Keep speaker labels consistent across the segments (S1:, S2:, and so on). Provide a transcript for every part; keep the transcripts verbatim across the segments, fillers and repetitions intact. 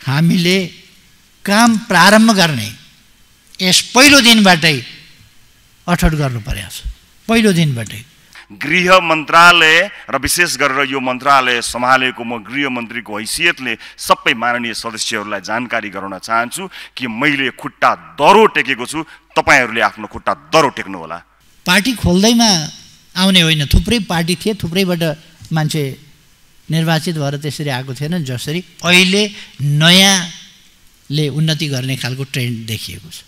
S1: हामीले काम प्रारम्भ गर्ने यस पहिलो दिनबाटै अठोट गर्नु पर्यो पहिलो दिनबाटै।
S2: गृह मन्त्रालय र विशेष गरेर यो मन्त्रालय सम्हालेको म गृह मन्त्रीको हैसियतले सबै माननीय सदस्यहरूलाई जानकारी गराउन चाहन्छु कि मैले खुट्टा दरो टेकेको छु, तपाईहरूले आफ्नो खुट्टा दरो टेक्नु होला।
S1: पार्टी खोल्दैमा आउने होइन, थुप्रै पार्टी थिए, थुप्रैबाट मान्छे निर्वाचित भएर त्यसरी आएको थिएन। जसरी अहिले नयाँले उन्नति गर्ने खालको ट्रेन्ड देखिएको छ,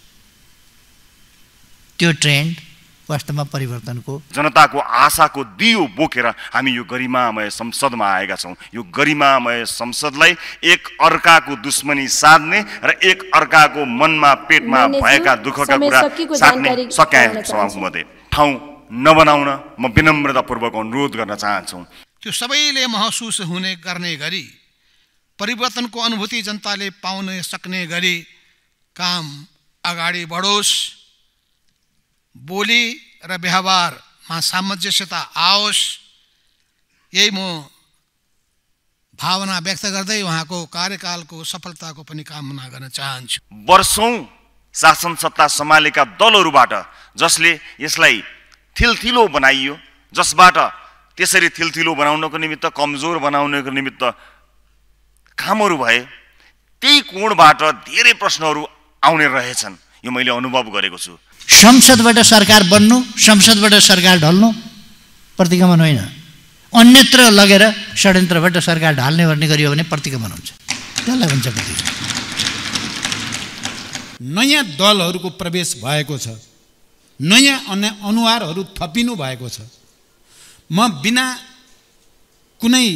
S1: त्यो ट्रेन्ड वास्तवमा परिवर्तनको
S2: जनताको आशाको दियो बोकेर हामी यो गरिमामय संसदमा आएका छौँ। यो गरिमामय संसदलाई एक अर्काको दुश्मनी साध्ने र एक अर्काको मनमा पेटमा भएका दुःखका कुरा साट्ने सकाए सभामुखमध्ये ठाउँ नबनाउन म विनम्रतापूर्वक अनुरोध गर्न चाहन्छु।
S3: त्यो सबैले महसुस हुने गर्ने गरी परिवर्तनको अनुभूति जनताले पाउन सक्ने गरी काम अगाडि बढोस्, बोली र व्यवहारमा सामञ्जस्यता आओस्, यही म भावना व्यक्त गर्दै उहाँको कार्यकालको सफलताको पनि कामना गर्न चाहन्छु।
S2: वर्षौं शासन सत्ता सम्हालेका दलहरूबाट जसले यसलाई थिलथिलो बनाइयो, जसबाट त्यसरी थिलथिलो बनाउनको निमित्त, कमजोर बनाउनको निमित्त कामहरू भए, त्यही कोणबाट धेरै प्रश्नहरू आउने रहेछन्। यो मैले अनुभव गरेको छु।
S1: संसदबाट सरकार बन्नु, संसदबाट सरकार ढल्नु प्रतिगमन होइन, अन्यत्र लगेर षड्यन्त्रबाट सरकार ढाल्ने गर्ने गरियो भने प्रतिगमन हुन्छ, त्यसलाई भन्छ प्रतिगमन।
S4: नयाँ दलहरूको प्रवेश भएको छ, नयाँ अनुहारहरू थपिनु भएको छ। म बिना कुनै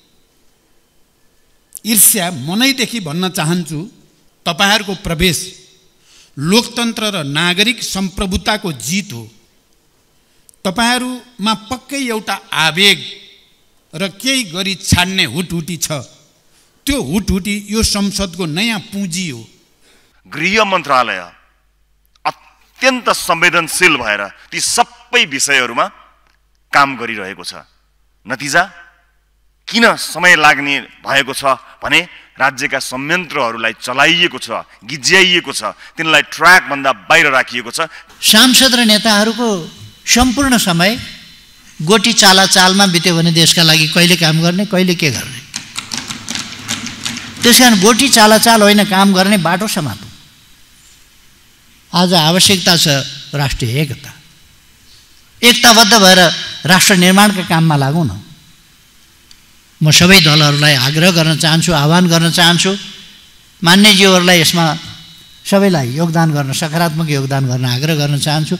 S4: ईर्ष्या मनैदेखि भन्न चाहन्छु, तपाईहरूको प्रवेश लोकतन्त्र र नागरिक सम्प्रभुताको जित हो। तपाईहरूमा पक्कै एउटा आवेग र केही गरी छाड्ने हुटहुटी छ, त्यो हुटहुटी यो संसदको नयाँ पुँजी हो।
S2: गृह मन्त्रालय अत्यन्त संवेदनशील भएर ती सबै विषयहरूमा काम गरिरहेको छ। नतिजा किन समय लाग्ने भएको छ भने राज्यका संयन्त्रहरूलाई चलाइएको छ, गिज्याइएको छ, तिनलाई ट्र्याकभन्दा बाहिर राखिएको छ।
S1: सांसद र नेताहरूको सम्पूर्ण समय गोटी चाला चालमा बित्यो भने देशका लागि कहिले काम गर्ने, कहिले के गर्ने। त्यसकारण गोटी चाला चाल होइन, काम गर्ने बाटो समात्नु। आज आवश्यकता छ राष्ट्रिय एकता, एकताबद्ध भएर राष्ट्र निर्माणका काममा लागौँ न। म सबै दलहरूलाई आग्रह गर्न चाहन्छु, आह्वान गर्न चाहन्छु, मान्यज्यूहरूलाई यसमा सबैलाई योगदान गर्न, सकारात्मक योगदान गर्न आग्रह गर्न चाहन्छु।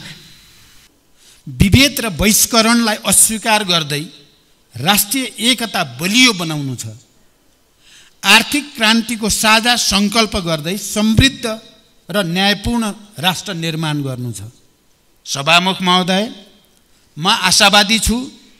S4: विभेद र बहिष्करणलाई अस्वीकार गर्दै राष्ट्रिय एकता बलियो बनाउनु छ। आर्थिक क्रान्तिको साझा सङ्कल्प गर्दै समृद्ध र न्यायपूर्ण राष्ट्र निर्माण गर्नु छ। सभामुख महोदय, म आशावादी छु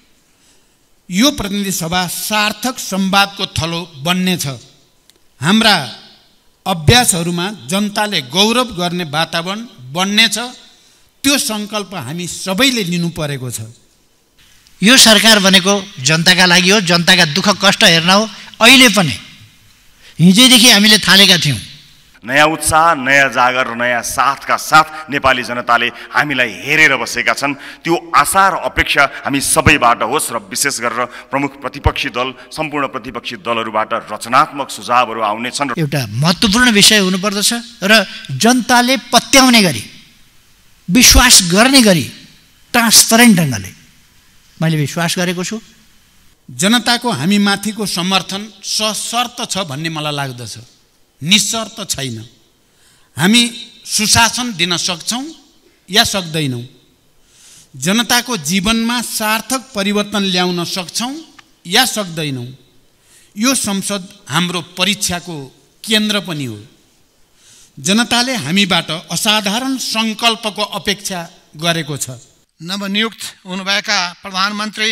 S4: यो प्रतिनिधि सभा सार्थक संवादको थलो बन्नेछ। हाम्रा अभ्यासहरूमा जनताले गौरव गर्ने वातावरण बन्नेछ, त्यो सङ्कल्प हामी सबैले लिनु परेको छ।
S1: यो सरकार बनेको जनताका लागि हो, जनताका दुःख कष्ट हेर्न हो। अहिले पनि हिजोदेखि हामीले थालेका थियौँ।
S2: नयाँ उत्साह, नयाँ जागर र नयाँ साथका साथ नेपाली जनताले हामीलाई हेरेर बसेका छन्। त्यो आशा र अपेक्षा हामी सबैबाट होस् र विशेष गरेर प्रमुख प्रतिपक्षी दल, सम्पूर्ण प्रतिपक्षी दलहरूबाट रचनात्मक सुझावहरू आउनेछन्।
S1: एउटा महत्त्वपूर्ण विषय हुनुपर्दछ र जनताले पत्याउने गरी, विश्वास गर्ने गरी, ट्रान्सपरेन्ट ढङ्गले मैले विश्वास गरेको छु।
S4: जनताको हामी माथिको समर्थन सशर्त छ भन्ने मलाई लाग्दछ, निशर्त छैन। हामी सुशासन दिन सक्छौँ या सक्दैनौँ, जनताको जीवनमा सार्थक परिवर्तन ल्याउन सक्छौँ या सक्दैनौँ। यो संसद हाम्रो परीक्षाको केन्द्र पनि हो। जनताले हामीबाट असाधारण सङ्कल्पको अपेक्षा गरेको छ।
S3: नवनियुक्त हुनुभएका प्रधानमन्त्री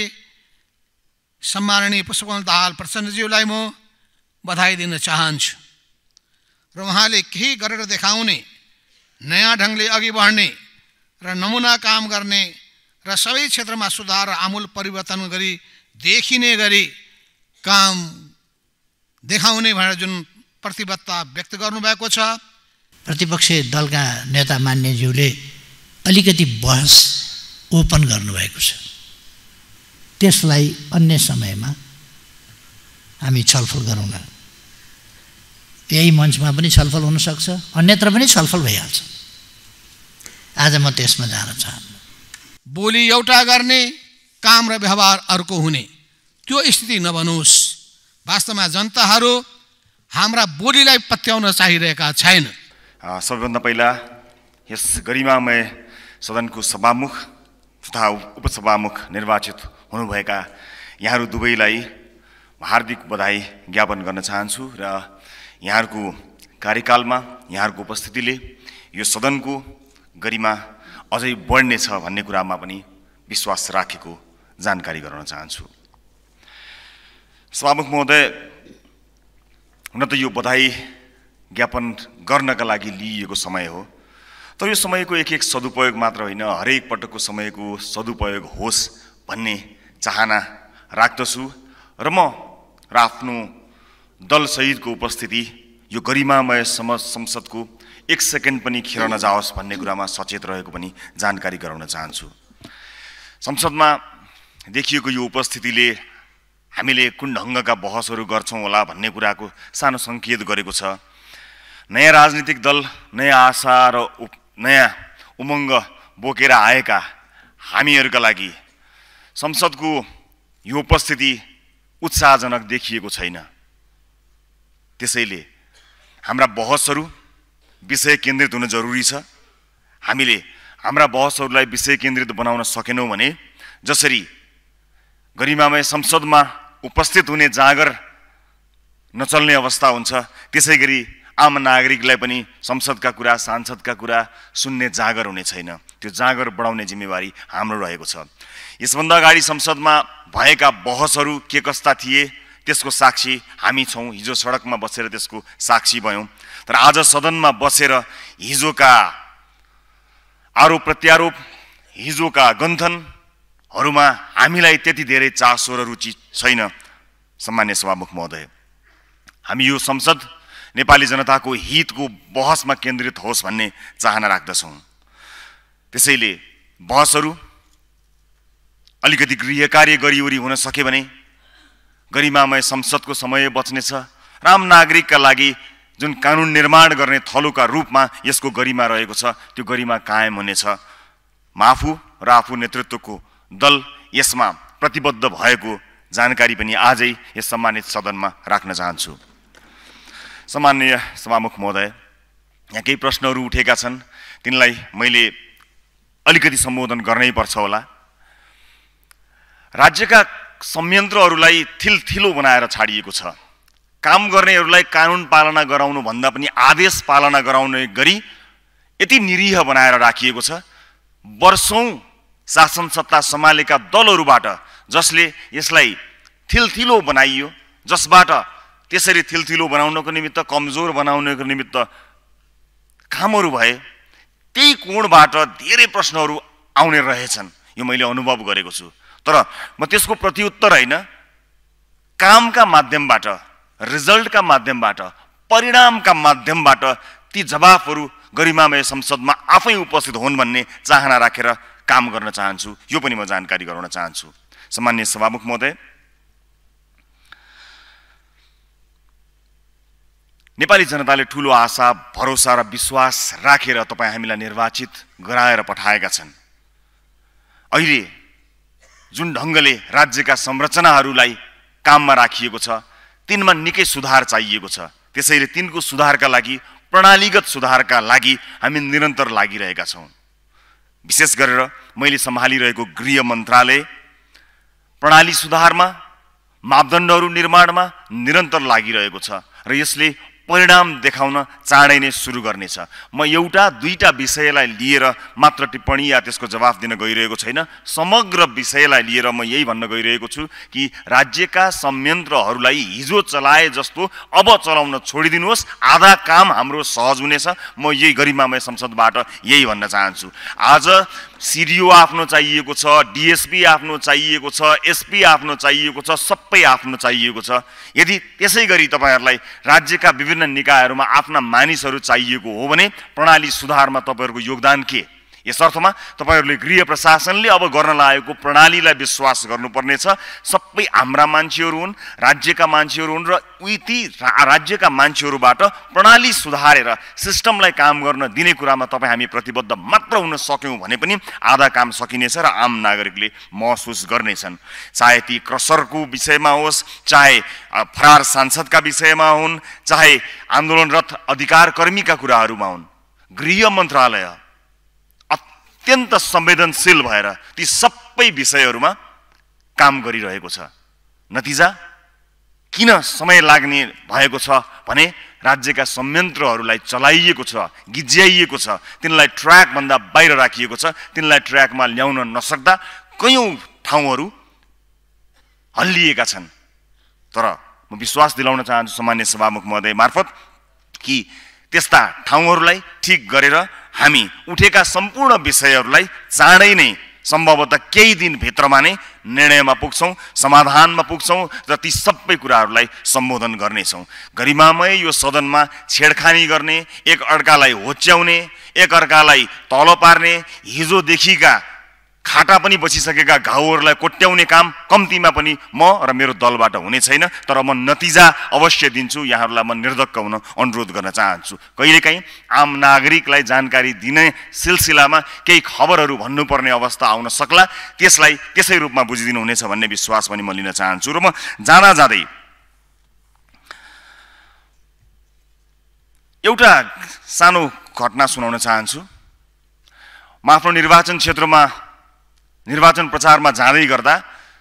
S3: सम्माननीय पुष्पकमल दाहाल प्रचण्डज्यूलाई म बधाई दिन चाहन्छु र उहाँले केही गरेर देखाउने, नयाँ ढङ्गले अघि बढ्ने र नमुना काम गर्ने र सबै क्षेत्रमा सुधार र आमूल परिवर्तन गरी देखिने गरी काम देखाउने भनेर जुन प्रतिबद्धता व्यक्त गर्नुभएको छ।
S1: प्रतिपक्षी दलका नेता मान्यज्यूले अलिकति बहस ओपन गर्नुभएको छ, त्यसलाई अन्य समयमा हामी छलफल गरौँला। यही मञ्चमा पनि छलफल हुनसक्छ, अन्यत्र पनि छलफल भइहाल्छ। आज म त्यसमा जान चाहन्न।
S3: बोली एउटा गर्ने, काम र व्यवहार अर्को हुने, त्यो स्थिति नबनोस्। वास्तवमा जनताहरू हाम्रा बोलीलाई पत्याउन चाहिरहेका छैन।
S2: सबैभन्दा पहिला यस गरिमामय सदनको सभामुख तथा उपसभामुख निर्वाचित हुनुभएका यहाँहरू दुवैलाई हार्दिक बधाई ज्ञापन गर्न चाहन्छु र यहाँहरूको कार्यकालमा यहाँहरूको उपस्थितिले यो सदनको गरिमा अझै बढ्नेछ भन्ने कुरामा पनि विश्वास राखेको जानकारी गराउन चाहन्छु। सभामुख महोदय, हुन त यो बधाई ज्ञापन गर्नका लागि लिइएको समय हो, तर यो समयको एक एक सदुपयोग मात्र होइन, हरेक पटकको समयको सदुपयोग होस् भन्ने चाहना राख्दछु र म र आफ्नो दलसहितको उपस्थिति यो गरिमामय संसदको एक सेकेन्ड पनि खेर नजाओस् भन्ने कुरामा सचेत रहेको पनि जानकारी गराउन चाहन्छु। संसदमा देखिएको यो उपस्थितिले हामीले कुन ढङ्गका बहसहरू गर्छौँ होला भन्ने कुराको सानो सङ्केत गरेको छ। नयाँ राजनीतिक दल, नयाँ आशा र नयाँ उमङ्ग बोकेर आएका हामीहरूका लागि संसदको यो उपस्थिति उत्साहजनक देखिएको छैन। त्यसैले हाम्रा बहसहरू विषय केन्द्रित हुन जरुरी छ। हामीले हाम्रा बहसहरूलाई विषय केन्द्रित बनाउन सकेनौँ भने जसरी गरिमामय संसदमा उपस्थित हुने जागर नचल्ने अवस्था हुन्छ, त्यसै गरी आम नागरिकलाई पनि संसदका कुरा, सांसदका कुरा सुन्ने जागर हुने छैन। त्यो जागर बढाउने जिम्मेवारी हाम्रो रहेको छ। यसभन्दा अगाडि संसदमा भएका बहसहरू के कस्ता थिए त्यसको साक्षी हामी छौँ। हिजो सडकमा बसेर त्यसको साक्षी भयौँ, तर आज सदनमा बसेर हिजोका आरोप प्रत्यारोप, हिजोका गन्थनहरूमा हामीलाई त्यति धेरै चासो र रुचि छैन। सम्मान्य सभामुख महोदय, हामी यो संसद नेपाली जनताको हितको बहसमा केन्द्रित होस् भन्ने चाहना राख्दछौँ। त्यसैले बहसहरू अलिकति गृह कार्य गरिवरी हुन सके भने गरिमामय संसदको समय बच्नेछ। आम नागरिकका लागि जुन कानुन निर्माण गर्ने थलोका रूपमा यसको गरिमा रहेको छ, त्यो गरिमा कायम हुनेछ। म आफू र आफू नेतृत्वको दल यसमा प्रतिबद्ध भएको जानकारी पनि आजै यस सम्मानित सदनमा राख्न चाहन्छु। सम्माननीय सभामुख महोदय, यहाँ केही प्रश्नहरू उठेका छन्, तिनलाई मैले अलिकति सम्बोधन गर्नै पर्छ होला। राज्यका संयन्त्रहरूलाई थिलथिलो बनाएर छाडिएको छ। काम गर्नेहरूलाई कानुन पालना गराउनु भन्दा पनि आदेश पालना गराउने गरी यति निरीह बनाएर राखिएको छ। वर्षौं शासन सत्ता सम्हालेका दलहरूबाट जसले यसलाई थिलथिलो बनाइयो, जसबाट त्यसरी थिलथिलो बनाउनको निमित्त, कमजोर बनाउनको निमित्त कामहरू भए, त्यही कोणबाट धेरै प्रश्नहरू आउने रहेछन्। यो मैले अनुभव गरेको छु। तर म त्यसको प्रत्युत्तर होइन, कामका माध्यमबाट, रिजल्टका माध्यमबाट, परिणामका माध्यमबाट ती जवाफहरू गरिमामय संसदमा आफै उपस्थित हुन् भन्ने चाहना राखेर काम गर्न चाहन्छु। यो पनि म जानकारी गराउन चाहन्छु। सम्माननीय सभामुख महोदय, नेपाली जनताले ठूलो आशा, भरोसा र विश्वास राखेर तपाईँ हामीलाई निर्वाचित गराएर पठाएका छन्। अहिले जुन ढङ्गले राज्यका संरचनाहरूलाई काममा राखिएको छ, तिनमा निकै सुधार चाहिएको छ। त्यसैले तिनको सुधारका लागि, प्रणालीगत सुधारका लागि हामी निरन्तर लागिरहेका छौँ। विशेष गरेर मैले सम्हालिरहेको गृह मन्त्रालय प्रणाली सुधारमा, मापदण्डहरू निर्माणमा निरन्तर लागिरहेको छ र यसले परिणाम देखाउन चाँडै नै सुरु गर्नेछ। म एउटा दुईटा विषयलाई लिएर मात्र टिप्पणी या त्यसको जवाफ दिन गइरहेको छैन। समग्र विषयलाई लिएर म यही भन्न गइरहेको छु कि राज्यका संयन्त्रहरूलाई हिजो चलाए जस्तो अब चलाउन छोडिदिनुहोस्। आधा काम हाम्रो सहज हुनेछ। म यही गरिमामय संसदबाट यही भन्न चाहन्छु। आज सिडिओ आफ्नो चाहिएको छ, डिएसपी आफ्नो चाहिएको छ, एसपी आफ्नो चाहिएको छ, सबै आफ्नो चाहिएको छ। यदि त्यसै गरी तपाईँहरूलाई राज्यका विभिन्न विभिन्न निकायहरूमा आफ्ना मानिसहरू चाहिएको हो भने प्रणाली सुधारमा तपाईँहरूको योगदान के? यस अर्थमा तपाईँहरूले गृह प्रशासनले अब गर्न लागेको प्रणालीलाई विश्वास गर्नुपर्नेछ। सबै हाम्रा मान्छेहरू हुन्, राज्यका मान्छेहरू हुन् र उही ती राज्यका मान्छेहरूबाट प्रणाली सुधारेर सिस्टमलाई काम गर्न दिने कुरामा तपाईँ हामी प्रतिबद्ध मात्र हुन सक्यौँ भने पनि आधा काम सकिनेछ र आम नागरिकले महसुस गर्नेछन्। चाहे ती क्रसरको विषयमा होस्, चाहे फरार सांसदका विषयमा हुन्, चाहे आन्दोलनरत अधिकार कर्मीका कुराहरूमा हुन्, गृह मन्त्रालय अत्यन्त संवेदनशील भएर ती सबै विषयहरूमा काम गरिरहेको छ। नतिजा किन समय लाग्ने भएको छ भने राज्यका संयन्त्रहरूलाई चलाइएको छ, गिज्याइएको छ, तिनलाई ट्र्याकभन्दा बाहिर राखिएको छ। तिनलाई ट्र्याकमा ल्याउन नसक्दा कयौँ ठाउँहरू हल्लिएका छन्। तर म विश्वास दिलाउन चाहन्छु सामान्य सभामुख महोदय मार्फत कि त्यस्ता ठाउँहरूलाई ठिक गरेर हामी उठेका सम्पूर्ण विषयहरूलाई चाँडै नै सम्भवतः केही दिनभित्रमा नै निर्णयमा पुग्छौँ, समाधानमा पुग्छौँ र ती सबै कुराहरूलाई सम्बोधन गर्नेछौँ। गरिमामय यो सदनमा छेडखानी गर्ने, एक अर्कालाई होच्याउने, एक अर्कालाई तल पार्ने, हिजोदेखिका खाटा पनि बसिसकेका घाउहरूलाई कोट्याउने काम कम्तीमा पनि म र मेरो दलबाट हुने छैन। तर म नतिजा अवश्य दिन्छु। यहाँहरूलाई म निर्धक्क हुन अनुरोध गर्न चाहन्छु। कहिलेकाहीँ आम नागरिकलाई जानकारी दिने सिलसिलामा केही खबरहरू भन्नुपर्ने अवस्था आउन सक्ला, त्यसलाई त्यसै रूपमा बुझिदिनु हुनेछ भन्ने विश्वास पनि म लिन चाहन्छु। र म जाँदा जाँदै एउटा सानो घटना सुनाउन चाहन्छु। म आफ्नो निर्वाचन क्षेत्रमा निर्वाचन प्रचारमा जाँदै गर्दा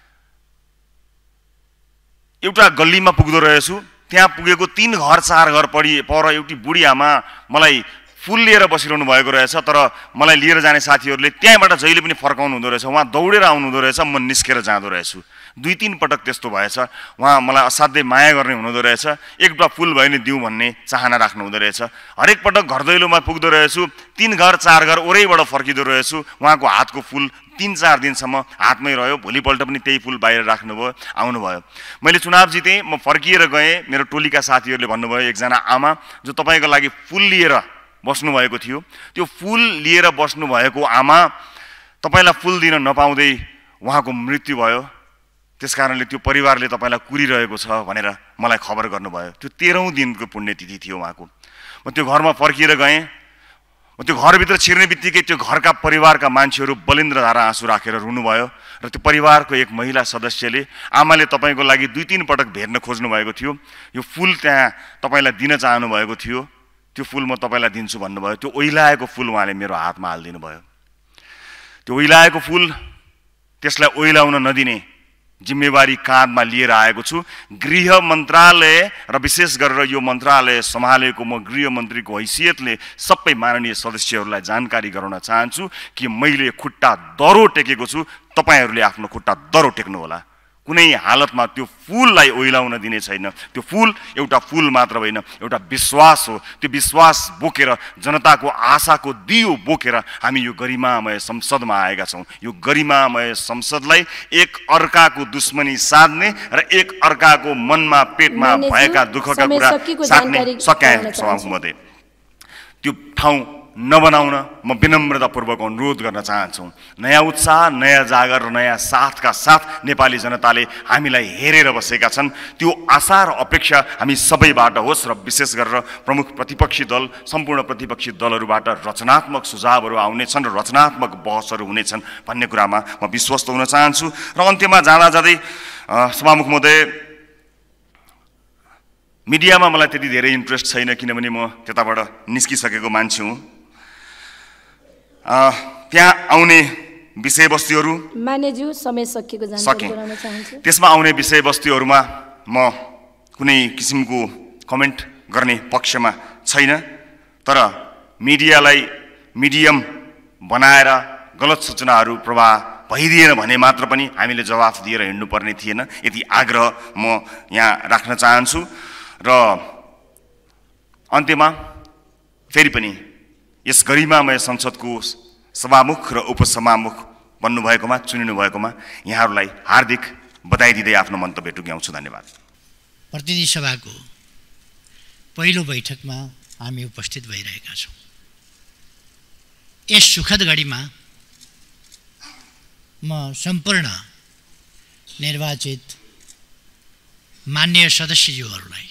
S2: एउटा गल्लीमा पुग्दो रहेछु। त्यहाँ पुगेको तीन घर चार घर पढी पर एउटी बुढी आमा मलाई फुल लिएर बसिरहनु भएको रहेछ। तर मलाई लिएर जाने साथीहरूले त्यहाँबाट जहिले पनि फर्काउनु हुँदो रहेछ। उहाँ दौडेर आउनु हुँदो रहेछ, म निस्केर जाँदो रहेछु। दुई तीन पटक त्यस्तो भएछ। उहाँ मलाई असाध्यै माया गर्ने हुनुहुँदो रहेछ। एक डुवा फुल भयो भने दिउँ भन्ने चाहना राख्नु हुँदो रहेछ। हरेक पटक घर दैलोमा पुग्दो रहेछु, तीन घर चार घर ओरैबाट फर्किँदो रहेछु। उहाँको हातको फुल तीन चार दिनसम्म हातमै रह्यो। भोलिपल्ट पनि त्यही फुल बाहिर राख्नुभयो, आउनुभयो। मैले चुनाव जितेँ, म फर्किएर गएँ। मेरो टोलीका साथीहरूले भन्नुभयो एकजना आमा जो तपाईँको लागि फुल लिएर बस्नुभएको थियो, त्यो फुल लिएर बस्नुभएको आमा तपाईँलाई फुल दिन नपाउँदै उहाँको मृत्यु भयो, त्यस कारणले त्यो परिवारले तपाईँलाई कुरिरहेको छ भनेर मलाई खबर गर्नुभयो। त्यो तेह्रौँ दिनको पुण्यतिथि थियो उहाँको। म त्यो घरमा फर्किएर गएँ। म त्यो घरभित्र छिर्ने बित्तिकै त्यो घरका परिवारका मान्छेहरू बलिन्द्र धारा आँसु राखेर रुनुभयो। र त्यो परिवारको एक महिला सदस्यले आमाले तपाईँको लागि दुई तीन पटक भेट्न खोज्नु भएको थियो, यो फुल त्यहाँ तपाईँलाई दिन चाहनु भएको थियो, त्यो फुल म तपाईँलाई दिन्छु भन्नुभयो। त्यो ओइलाएको फुल उहाँले मेरो हातमा हालिदिनु भयो। त्यो ओइलाएको फुल त्यसलाई ओइलाउन नदिने जिम्मेवारी काँधमा लिएर आएको छु। गृह मन्त्रालय र विशेष गरेर यो मन्त्रालय सम्हालेको म गृह मन्त्रीको हैसियतले सबै माननीय सदस्यहरूलाई जानकारी गराउन चाहन्छु कि मैले खुट्टा दरो टेकेको छु। तपाईँहरूले आफ्नो खुट्टा दरो टेक्नु होला। कुनै हालतमा त्यो फुललाई ओइलाउन दिने छैन। त्यो फुल एउटा फुल मात्र होइन, एउटा विश्वास हो। त्यो विश्वास बोकेर, जनताको आशाको दियो बोकेर हामी यो गरिमामय संसदमा आएका छौँ। यो गरिमामय संसदलाई एक अर्काको दुश्मनी साध्ने र एक अर्काको मनमा पेटमा भएका दुःखका कुरा साध्ने सकाए सभामुखमध्ये त्यो ठाउँ नबनाउन म विनम्रतापूर्वक अनुरोध गर्न चाहन्छु। नयाँ उत्साह, नयाँ जागर र नयाँ साथका साथ नेपाली जनताले हामीलाई हेरेर बसेका छन्। त्यो आशा र अपेक्षा हामी सबैबाट होस् र विशेष गरेर प्रमुख प्रतिपक्षी दल, सम्पूर्ण प्रतिपक्षी दलहरूबाट रचनात्मक सुझावहरू आउनेछन् र रचनात्मक बहसहरू हुनेछन् भन्ने कुरामा म विश्वस्त हुन चाहन्छु। र अन्त्यमा जाँदा जाँदै सभामुख महोदय, मिडियामा मलाई त्यति धेरै इन्ट्रेस्ट छैन किनभने म त्यताबाट निस्किसकेको मान्छे हुँ। त्यहाँ आउने विषयवस्तुहरू
S5: मान्यज्यू समय सकिएको जानकारी गराउन चाहन्छु।
S2: त्यसमा आउने विषयवस्तुहरूमा म कुनै किसिमको कमेन्ट गर्ने पक्षमा छैन। तर मिडियालाई मिडियम बनाएर गलत सूचनाहरू प्रवाह भइदिएन भने मात्र पनि हामीले जवाफ दिएर हिँड्नुपर्ने थिएन। यति आग्रह म यहाँ राख्न चाहन्छु। र अन्त्यमा फेरि पनि यस गरिमामय संसदको सभामुख र उपसभामुख बन्नुभएकोमा, चुनिनु भएकोमा यहाँहरूलाई हार्दिक बधाई दिँदै आफ्नो मन्तव्य टुङ्ग्याउँछु। धन्यवाद।
S1: प्रतिनिधि सभाको पहिलो बैठकमा हामी उपस्थित भइरहेका छौँ। यस सुखद घडीमा म सम्पूर्ण निर्वाचित माननीय सदस्यज्यूहरूलाई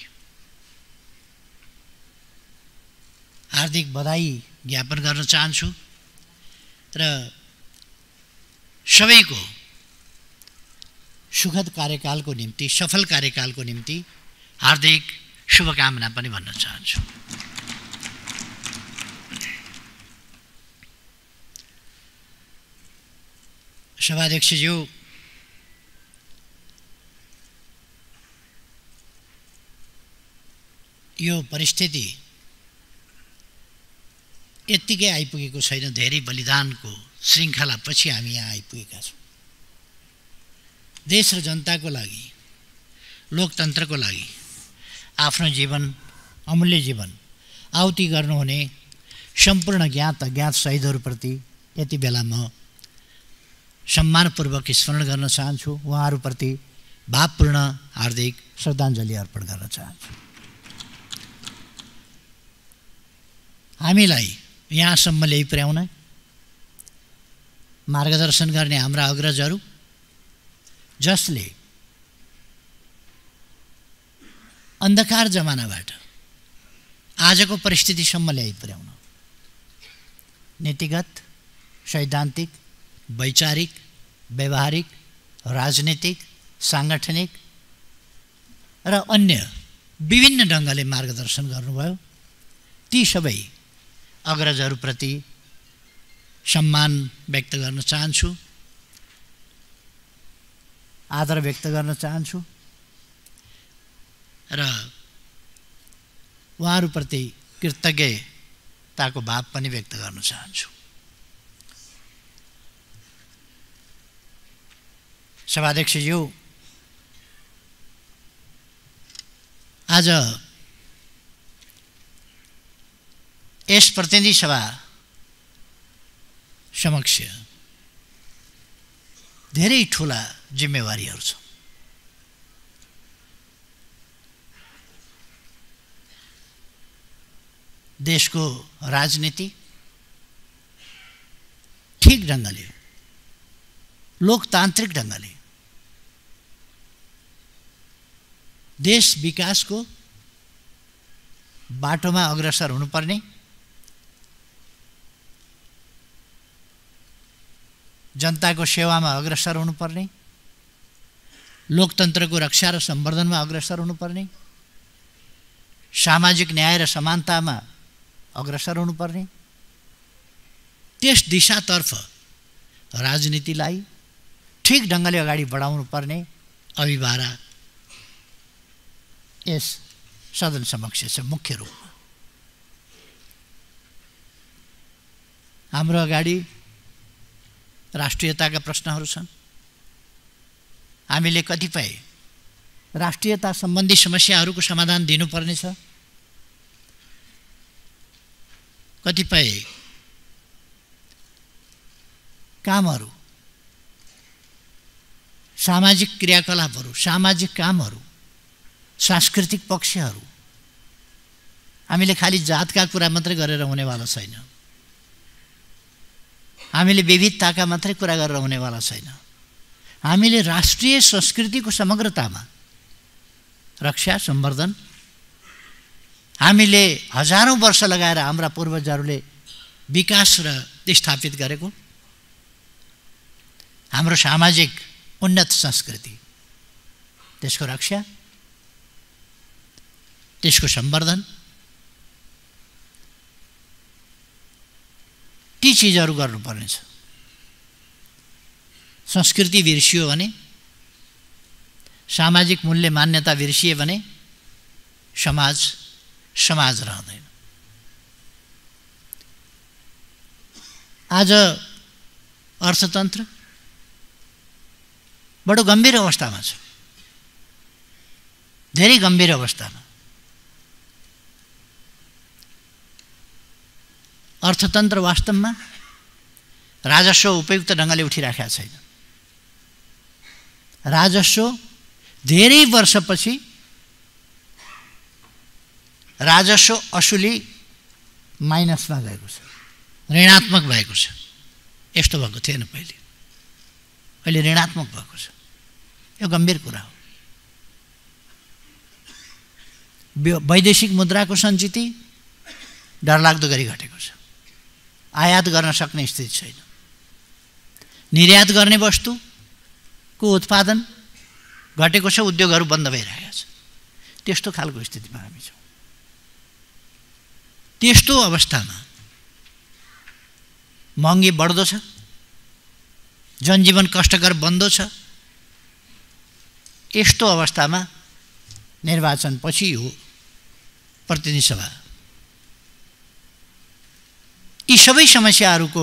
S1: हार्दिक बधाई ज्ञापन गर्न चाहन्छु र सबैको सुखद कार्यकालको निम्ति, सफल कार्यकालको निम्ति हार्दिक शुभकामना पनि भन्न चाहन्छु। सभाध्यक्षज्यू, यो परिस्थिति यत्तिकै आइपुगेको छैन। धेरै बलिदानको श्रृङ्खलापछि हामी यहाँ आइपुगेका छौँ। देश र जनताको लागि, लोकतन्त्रको लागि आफ्नो जीवन, अमूल्य जीवन आहुति गर्नुहुने सम्पूर्ण ज्ञात अज्ञात शहीदहरूप्रति यति बेला म सम्मानपूर्वक स्मरण गर्न चाहन्छु। उहाँहरूप्रति भावपूर्ण हार्दिक श्रद्धाञ्जली अर्पण गर्न चाहन्छु। हामीलाई यहाँसम्म ल्याइ पुर्याउन मार्गदर्शन गर्ने हाम्रा अग्रजहरू, जसले अन्धकार जमानाबाट आजको परिस्थितिसम्म ल्याइ पुर्याउन नीतिगत, सैद्धान्तिक, वैचारिक, व्यवहारिक, राजनीतिक, साङ्गठनिक र अन्य विभिन्न ढङ्गले मार्गदर्शन गर्नुभयो। ती सबै अग्रजहरूप्रति सम्मान व्यक्त गर्न चाहन्छु, आदर व्यक्त गर्न चाहन्छु र उहाँहरूप्रति कृतज्ञताको भाव पनि व्यक्त गर्न चाहन्छु। सभाध्यक्षज्यू, आज यस प्रतिनिधि सभा समक्ष धेरै ठुला जिम्मेवारीहरू छ। देशको राजनीति ठीक ढङ्गले, लोकतान्त्रिक ढङ्गले देश विकासको बाटोमा अग्रसर हुनुपर्ने, जनताको सेवामा अग्रसर हुनुपर्ने, लोकतन्त्रको रक्षा र सम्वर्धनमा अग्रसर हुनुपर्ने, सामाजिक न्याय र समानतामा अग्रसर हुनुपर्ने, त्यस दिशातर्फ राजनीतिलाई ठीक ढङ्गले अगाडि बढाउनु पर्ने अभिभारा यस सदन समक्ष छ। मुख्य रूपमा हाम्रो अगाडि राष्ट्रियताका प्रश्नहरू छन्। हामीले कतिपय राष्ट्रियता सम्बन्धी समस्याहरूको समाधान दिनुपर्नेछ। कतिपय कामहरू, सामाजिक क्रियाकलापहरू, सामाजिक कामहरू, सांस्कृतिक पक्षहरू हामीले खालि जातका कुरा मात्रै गरेर हुनेवाला छैन। हामीले विविधताका मात्रै कुरा गरेर हुनेवाला छैन। हामीले राष्ट्रिय संस्कृतिको समग्रतामा रक्षा, सम्वर्धन, हामीले हजारौँ वर्ष लगाएर हाम्रा पूर्वजहरूले विकास र स्थापित गरेको हाम्रो सामाजिक उन्नत संस्कृति, त्यसको रक्षा, त्यसको सम्वर्धन, ती चिजहरू गर्नुपर्नेछ। संस्कृति बिर्सियो भने, सामाजिक मूल्य मान्यता बिर्सिए भने समाज समाज रहँदैन। आज अर्थतन्त्र बडो गम्भीर अवस्थामा छ, धेरै गम्भीर अवस्थामा। अर्थतन्त्र वास्तवमा राजस्व उपयुक्त ढङ्गले उठिराखेका छैन। राजस्व धेरै वर्षपछि राजस्व असुली माइनसमा गएको छ, ऋणात्मक भएको छ। यस्तो भएको थिएन पहिले, अहिले ऋणात्मक भएको छ। यो गम्भीर कुरा हो। वैदेशिक मुद्राको सञ्चिति डरलाग्दो गरी घटेको छ। आयात गर्न सक्ने स्थिति छैन। निर्यात गर्ने वस्तुको उत्पादन घटेको छ, उद्योगहरू बन्द भइरहेका छ। त्यस्तो खालको स्थितिमा हामी छौँ। त्यस्तो अवस्थामा महँगी बढ्दो छ, जनजीवन कष्टकर बन्द छ। यस्तो अवस्थामा निर्वाचनपछि यो प्रतिनिधि सभा यी सबै समस्याहरूको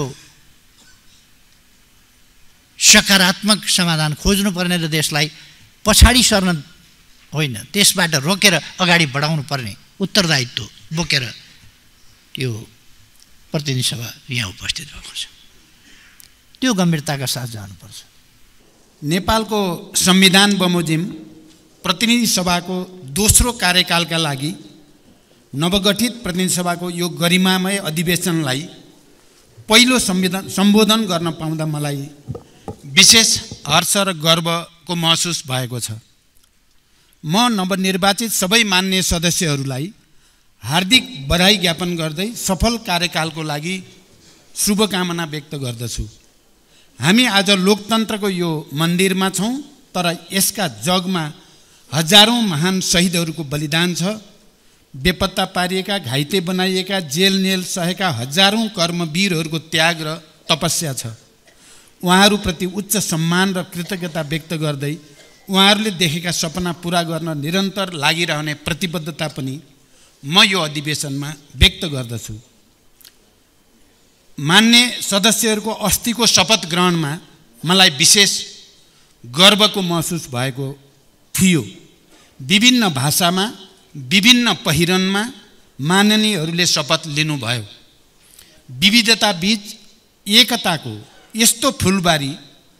S1: सकारात्मक समाधान खोज्नुपर्ने र देशलाई पछाडि सर्न होइन, त्यसबाट रोकेर अगाडि बढाउनु पर्ने उत्तरदायित्व बोकेर यो प्रतिनिधि सभा यहाँ उपस्थित भएको छ। त्यो गम्भीरताका साथ जानुपर्छ।
S4: नेपालको संविधान बमोजिम प्रतिनिधि सभाको दोस्रो कार्यकालका लागि नवगठित प्रतिनिधि सभाको यो गरिमामय अधिवेशनलाई पहिलो संविधान सम्बोधन गर्न पाउँदा मलाई विशेष हर्ष र गर्वको महसुस भएको छ। म नवनिर्वाचित सबै मान्य सदस्यहरूलाई हार्दिक बधाई ज्ञापन गर्दै सफल कार्यकालको लागि शुभकामना व्यक्त गर्दछु। हामी आज लोकतन्त्रको यो मन्दिरमा छौँ, तर यसका जगमा हजारौँ महान शहीदहरूको बलिदान छ। बेपत्ता पारिएका, घाइते बनाइएका, जेल नेल सहेका हजारौँ कर्मवीरहरूको त्याग र तपस्या छ। उहाँहरूप्रति उच्च सम्मान र कृतज्ञता व्यक्त गर्दै उहाँहरूले देखेका सपना पुरा गर्न निरन्तर लागिरहने प्रतिबद्धता पनि म यो अधिवेशनमा व्यक्त गर्दछु। मान्य सदस्यहरूको अस्तिको शपथ ग्रहणमा मलाई विशेष गर्वको महसुस भएको थियो। विभिन्न भाषामा, विभिन्न पहिरनमा माननीयहरूले शपथ लिनुभयो। विविधताबीच एकताको यस्तो फुलबारी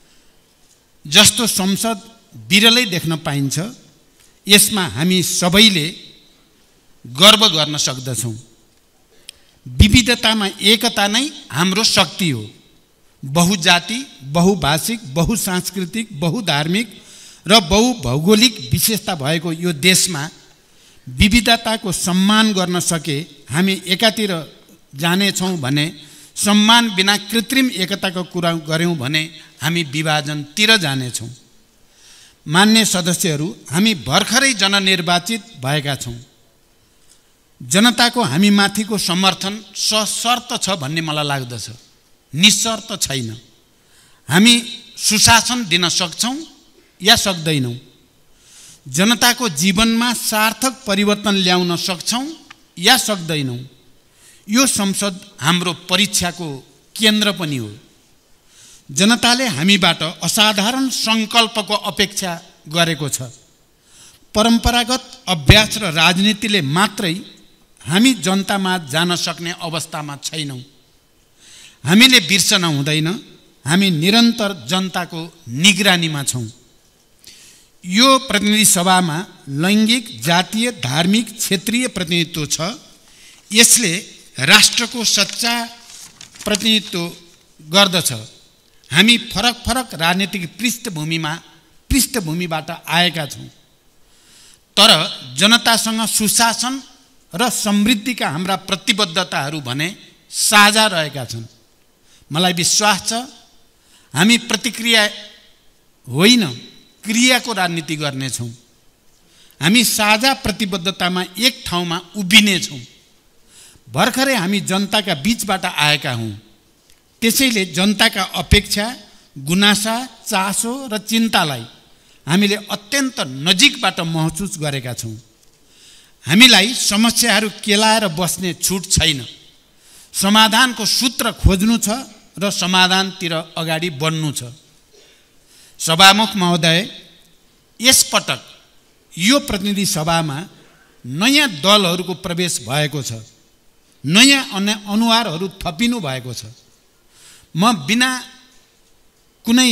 S4: जस्तो संसद बिरलै देख्न पाइन्छ। यसमा हामी सबैले गर्व गर्न सक्दछौँ। विविधतामा एकता नै हाम्रो शक्ति हो। बहुजाति, बहुभाषिक, बहुसांस्कृतिक, बहुधार्मिक र बहुभौगोलिक विशेषता भएको यो देशमा विविधताको सम्मान गर्न सके हामी एकातिर जानेछौँ भने, सम्मान बिना कृत्रिम एकताको कुरा गऱ्यौँ भने हामी विभाजनतिर जानेछौँ। मान्य सदस्यहरू, हामी भर्खरै जननिर्वाचित भएका छौँ। जनताको हामी माथिको समर्थन सशर्त छ भन्ने मलाई लाग्दछ, निशर्त छैन। हामी सुशासन दिन सक्छौँ या सक्दैनौँ। जनताको जीवनमा सार्थक परिवर्तन ल्याउन सक्छौँ या सक्दैनौँ। यो संसद हाम्रो परीक्षाको केन्द्र पनि हो। जनताले हामीबाट असाधारण सङ्कल्पको अपेक्षा गरेको छ। परम्परागत अभ्यास र राजनीतिले मात्रै हामी जनतामा जान सक्ने अवस्थामा छैनौँ। हामीले बिर्सन हुँदैन, हामी निरन्तर जनताको निगरानीमा छौँ। यो प्रतिनिधि सभामा लैङ्गिक, जातीय, धार्मिक, क्षेत्रीय प्रतिनिधित्व छ। यसले राष्ट्रको सच्चा प्रतिनिधित्व गर्दछ। हामी फरक फरक राजनीतिक पृष्ठभूमिमा पृष्ठभूमिबाट आएका छौँ, तर जनतासँग सुशासन र समृद्धिका हाम्रा प्रतिबद्धताहरू भने साझा रहेका छन्। मलाई विश्वास छ हामी प्रतिक्रिया होइन, क्रियाको राजनीति गर्नेछौँ। हामी साझा प्रतिबद्धतामा एक ठाउँमा उभिनेछौँ। भर्खरै हामी जनताका बीचबाट आएका हौँ। त्यसैले जनताका अपेक्षा, गुनासा, चासो र चिन्तालाई हामीले अत्यन्त नजिकबाट महसुस गरेका छौँ। हामीलाई समस्याहरू केलाएर बस्ने छुट छैन। समाधानको सूत्र खोज्नु छ र समाधानतिर अगाडि बढ्नु छ। सभामुख महोदय, यसपटक यो प्रतिनिधि सभामा नयाँ दलहरूको प्रवेश भएको छ। नयाँ अनुहारहरू थपिनु भएको छ। म बिना कुनै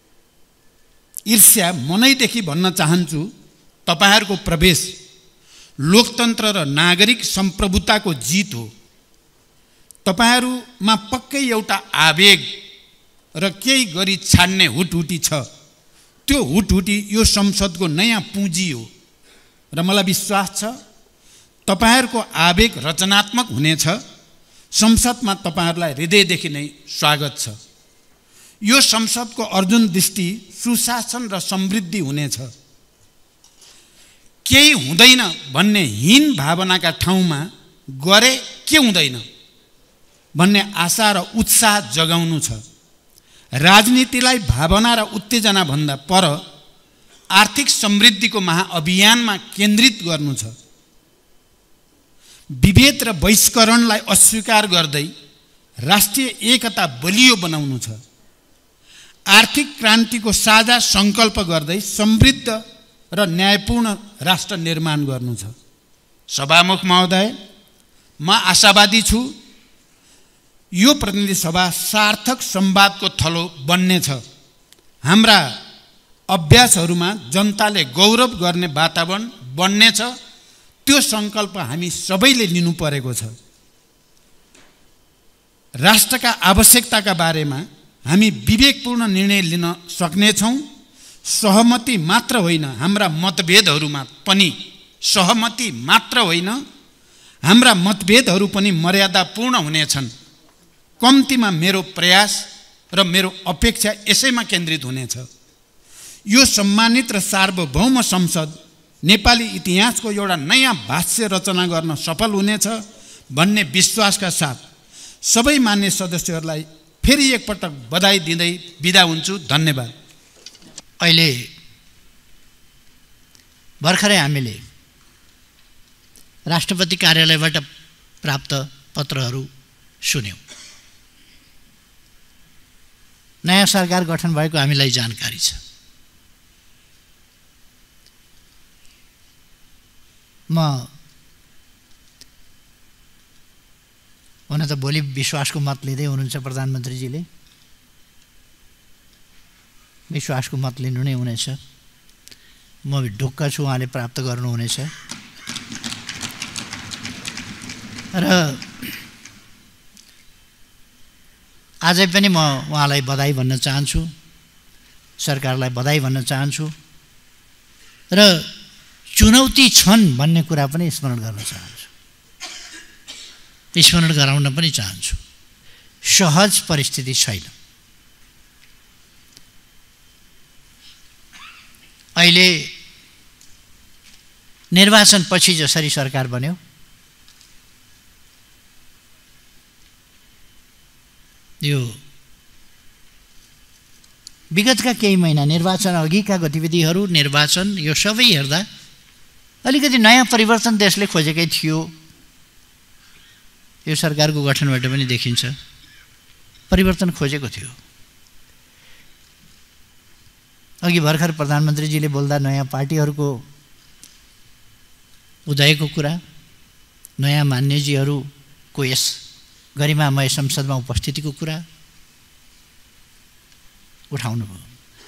S4: ईर्ष्या मनैदेखि भन्न चाहन्छु, तपाईँहरूको प्रवेश लोकतन्त्र र नागरिक सम्प्रभुताको जित हो। तपाईहरुमा पक्कै एउटा आवेग र केही गरी छाड्ने हुटहुटी छ। त्यो हुटहुटी यो संसदको नयाँ पुँजी हो र मलाई विश्वास छ तपाईहरुको आवेग रचनात्मक हुनेछ। संसदमा तपाईहरुलाई हृदयदेखि नै स्वागत छ। यो संसदको अर्जुन दृष्टि सुशासन र समृद्धि हुनेछ। केही हुँदैन भन्ने हीन भावनाका ठाउँमा गरे के हुँदैन भन्ने आशा र उत्साह जगाउनु छ। राजनीतिलाई भावना र उत्तेजना भन्दा पर आर्थिक समृद्धिको महाअभियानमा केन्द्रित गर्नु छ। विभेद र बहिष्करणलाई अस्वीकार गर्दै राष्ट्रिय एकता बलियो बनाउनु छ। आर्थिक क्रान्तिको साझा सङ्कल्प गर्दै समृद्ध र न्यायपूर्ण राष्ट्र निर्माण गर्नु छ। सभामुख महोदय, म आशावादी छु यो प्रतिनिधि सभा सार्थक संवादको थलो बन्नेछ। हाम्रा अभ्यासहरूमा जनताले गौरव गर्ने वातावरण बन्नेछ। त्यो सङ्कल्प हामी सबैले लिनु परेको छ। राष्ट्रका आवश्यकताका बारेमा हामी विवेकपूर्ण निर्णय लिन सक्नेछौँ। सहमति मात्र होइन, हाम्रा मतभेदहरूमा पनि सहमति मात्र होइन, हाम्रा मतभेदहरू पनि मर्यादापूर्ण हुनेछन्। कम्तीमा मेरो प्रयास र मेरो अपेक्षा यसैमा केन्द्रित हुनेछ। यो सम्मानित र सार्वभौम संसद नेपाली इतिहासको एउटा नयाँ भाष्य रचना गर्न सफल हुनेछ भन्ने विश्वासका साथ सबै मान्य सदस्यहरूलाई फेरि एकपटक बधाई दिँदै बिदा हुन्छु। धन्यवाद।
S1: अहिले भर्खरै हामीले राष्ट्रपति कार्यालयबाट प्राप्त पत्रहरू सुन्यौँ। नयाँ सरकार गठन भएको हामीलाई जानकारी छ। म हुन त भोलि विश्वासको मत लिँदै हुनुहुन्छ प्रधानमन्त्रीजीले। विश्वासको मत लिनु नै हुनेछ। म ढुक्क छु उहाँले प्राप्त गर्नुहुनेछ। र आजै पनि म उहाँलाई बधाई भन्न चाहन्छु, सरकारलाई बधाई भन्न चाहन्छु र चुनौती छन् भन्ने कुरा पनि स्मरण गर्न चाहन्छु, स्मरण गराउन पनि चाहन्छु। सहज परिस्थिति छैन। अहिले निर्वाचन पछि जसरी सरकार बन्यो, यो विगतका केही महिना निर्वाचन अघिका गतिविधिहरू, निर्वाचन यो सबै हेर्दा अलिकति नयाँ परिवर्तन देशले खोजेकै थियो। यो सरकारको गठनबाट पनि देखिन्छ परिवर्तन खोजेको थियो। अघि भर्खर प्रधानमन्त्रीजीले बोल्दा नयाँ पार्टीहरूको उदयको कुरा, नयाँ मान्यजीहरूको यस गरिमामय संसदमा उपस्थितिको कुरा उठाउनु भयो।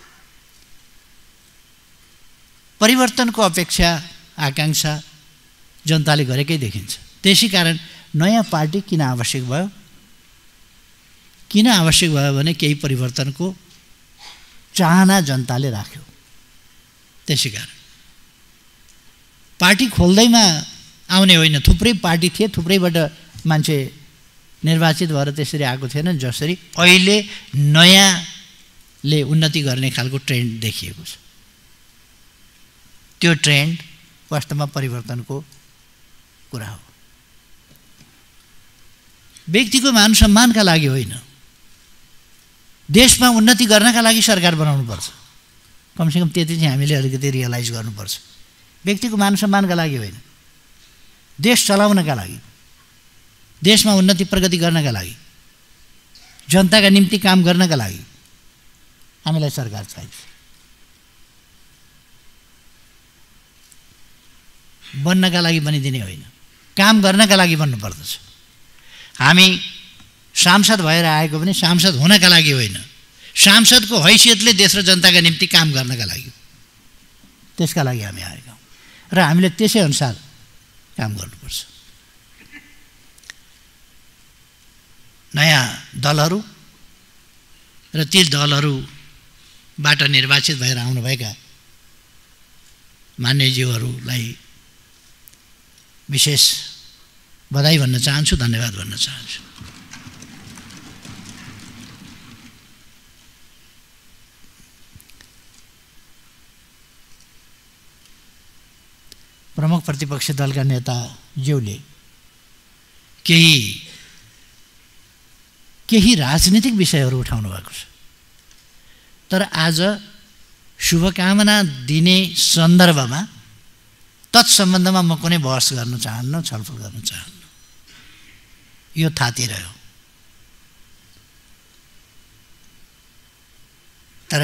S1: परिवर्तनको अपेक्षा आकाङ्क्षा जनताले गरेकै देखिन्छ। त्यसै कारण नयाँ पार्टी किन आवश्यक भयो? किन आवश्यक भयो भने केही परिवर्तनको चाहना जनताले राख्यो। त्यसै कारण पार्टी खोल्दैमा आउने होइन, थुप्रै पार्टी थिए, थुप्रैबाट मान्छे निर्वाचित भएर त्यसरी आएको थिएन जसरी अहिले नयाँले उन्नति गर्ने खालको ट्रेन्ड देखिएको छ। त्यो ट्रेन्ड वास्तवमा परिवर्तनको कुरा हो। व्यक्तिको मान सम्मानका लागि होइन, देशमा उन्नति गर्नका लागि सरकार बनाउनुपर्छ। कमसेकम त्यति चाहिँ हामीले अलिकति रियलाइज गर्नुपर्छ। व्यक्तिको मान सम्मानका लागि होइन, देश चलाउनका लागि, देशमा उन्नति प्रगति गर्नका लागि, जनताका निम्ति काम गर्नका लागि हामीलाई सरकार चाहिन्छ। बन्नका लागि बनिदिने होइन, काम गर्नका लागि बन्नुपर्दछ। हामी सांसद भएर आएको पनि सांसद हुनका लागि होइन, सांसदको हैसियतले देश र जनताका निम्ति काम गर्नका लागि, त्यसका लागि हामी आएका हौँ। र हामीले त्यसै अनुसार काम गर्नुपर्छ। नयाँ दलहरू र ती दलहरूबाट निर्वाचित भएर आउनुभएका मान्यज्यूहरूलाई विशेष बधाई भन्न चाहन्छु, धन्यवाद भन्न चाहन्छु। प्रमुख प्रतिपक्षी दलका नेताज्यूले केही केही राजनीतिक विषयहरू उठाउनु भएको छ, तर आज शुभकामना दिने सन्दर्भमा तत्सम्बन्धमा म कुनै बहस गर्न चाहन्न, छलफल गर्न चाहन्न। यो थाती रह्यो। तर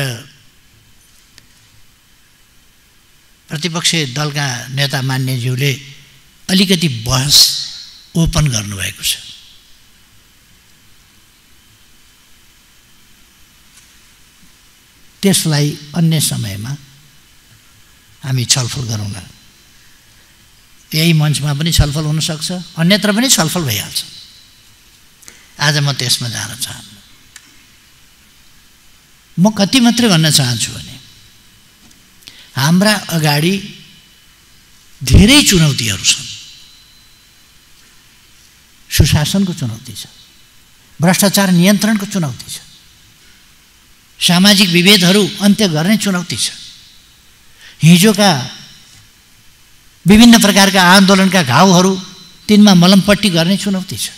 S1: प्रतिपक्षी दलका नेता मान्यज्यूले अलिकति बहस ओपन गर्नुभएको छ। त्यसलाई अन्य समयमा हामी छलफल गरौँला। यही मञ्चमा पनि छलफल हुनसक्छ, अन्यत्र पनि छलफल भइहाल्छ। आज म त्यसमा जान चाहन्न। म कति मात्रै भन्न चाहन्छु भने हाम्रा अगाडि धेरै चुनौतीहरू छन्। सुशासनको चुनौती छ, भ्रष्टाचार नियन्त्रणको चुनौती छ, सामाजिक विभेदहरू अन्त्य गर्ने चुनौती छ, हिजोका विभिन्न प्रकारका आन्दोलनका घाउहरू तिनमा मलमपट्टी गर्ने चुनौती छ,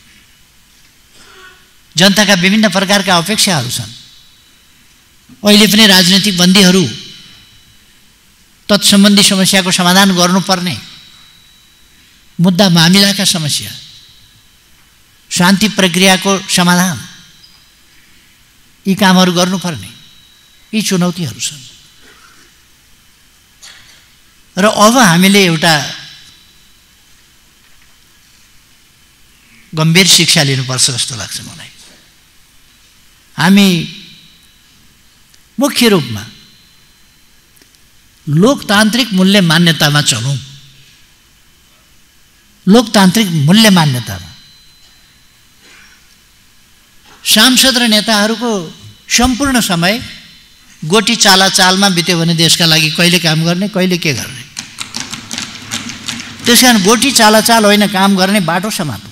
S1: जनताका विभिन्न प्रकारका अपेक्षाहरू छन्। अहिले पनि राजनीतिक बन्दीहरू, तत्सम्बन्धी समस्याको समाधान गर्नुपर्ने मुद्दा मामिलाका समस्या, शान्ति प्रक्रियाको समाधान, यी कामहरू गर्नुपर्ने यी चुनौतीहरू छन्। र अब हामीले एउटा गम्भीर शिक्षा लिनुपर्छ जस्तो लाग्छ मलाई। हामी मुख्य रूपमा लोकतान्त्रिक मूल्य मान्यतामा चलौँ। लोकतान्त्रिक मूल्य मान्यतामा सांसद र नेताहरूको सम्पूर्ण समय गोटी चाला चालमा बित्यो भने देशका लागि कहिले काम गर्ने, कहिले के गर्ने। त्यसकारण गोटी चाला चाल होइन, काम गर्ने बाटो समातौँ।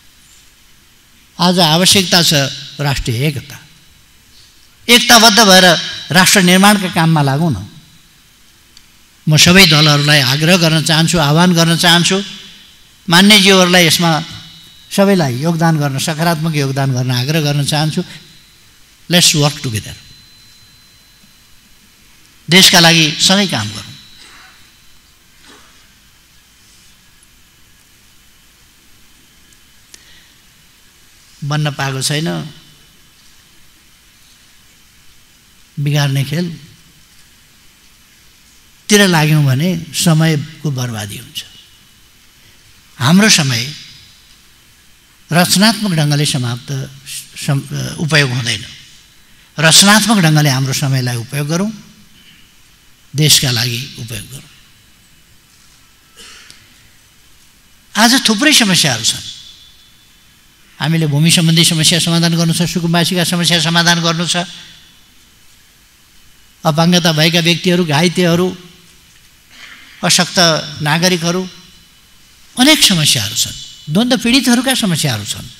S1: आज आवश्यकता छ राष्ट्रिय एकता। एकताबद्ध भएर राष्ट्र निर्माणका काममा लागौँ न। म सबै दलहरूलाई आग्रह गर्न चाहन्छु, आह्वान गर्न चाहन्छु, मान्यज्यूहरूलाई यसमा सबैलाई योगदान गर्न, सकारात्मक योगदान गर्न आग्रह गर्न चाहन्छु। Let's work together. देशका लागि सँगै काम गरौँ। बन्न पाएको छैन, बिगार्ने खेल तिर लाग्यौँ भने समयको बर्बादी हुन्छ। हाम्रो समय रचनात्मक ढङ्गले समाप्त सम, उपयोग हुँदैन। रचनात्मक ढङ्गले हाम्रो समयलाई उपयोग गरौँ, देशका लागि उपयोग गरौँ। आज थुप्रै समस्याहरू छन्। हामीले भूमि सम्बन्धी समस्या समाधान गर्नु छ, सुकुम्बासीका समस्या समाधान गर्नु छ, अपाङ्गता भएका व्यक्तिहरू, घाइतेहरू, अशक्त नागरिकहरू, अनेक समस्याहरू छन्। द्वन्द्व पीडितहरूका समस्याहरू छन्।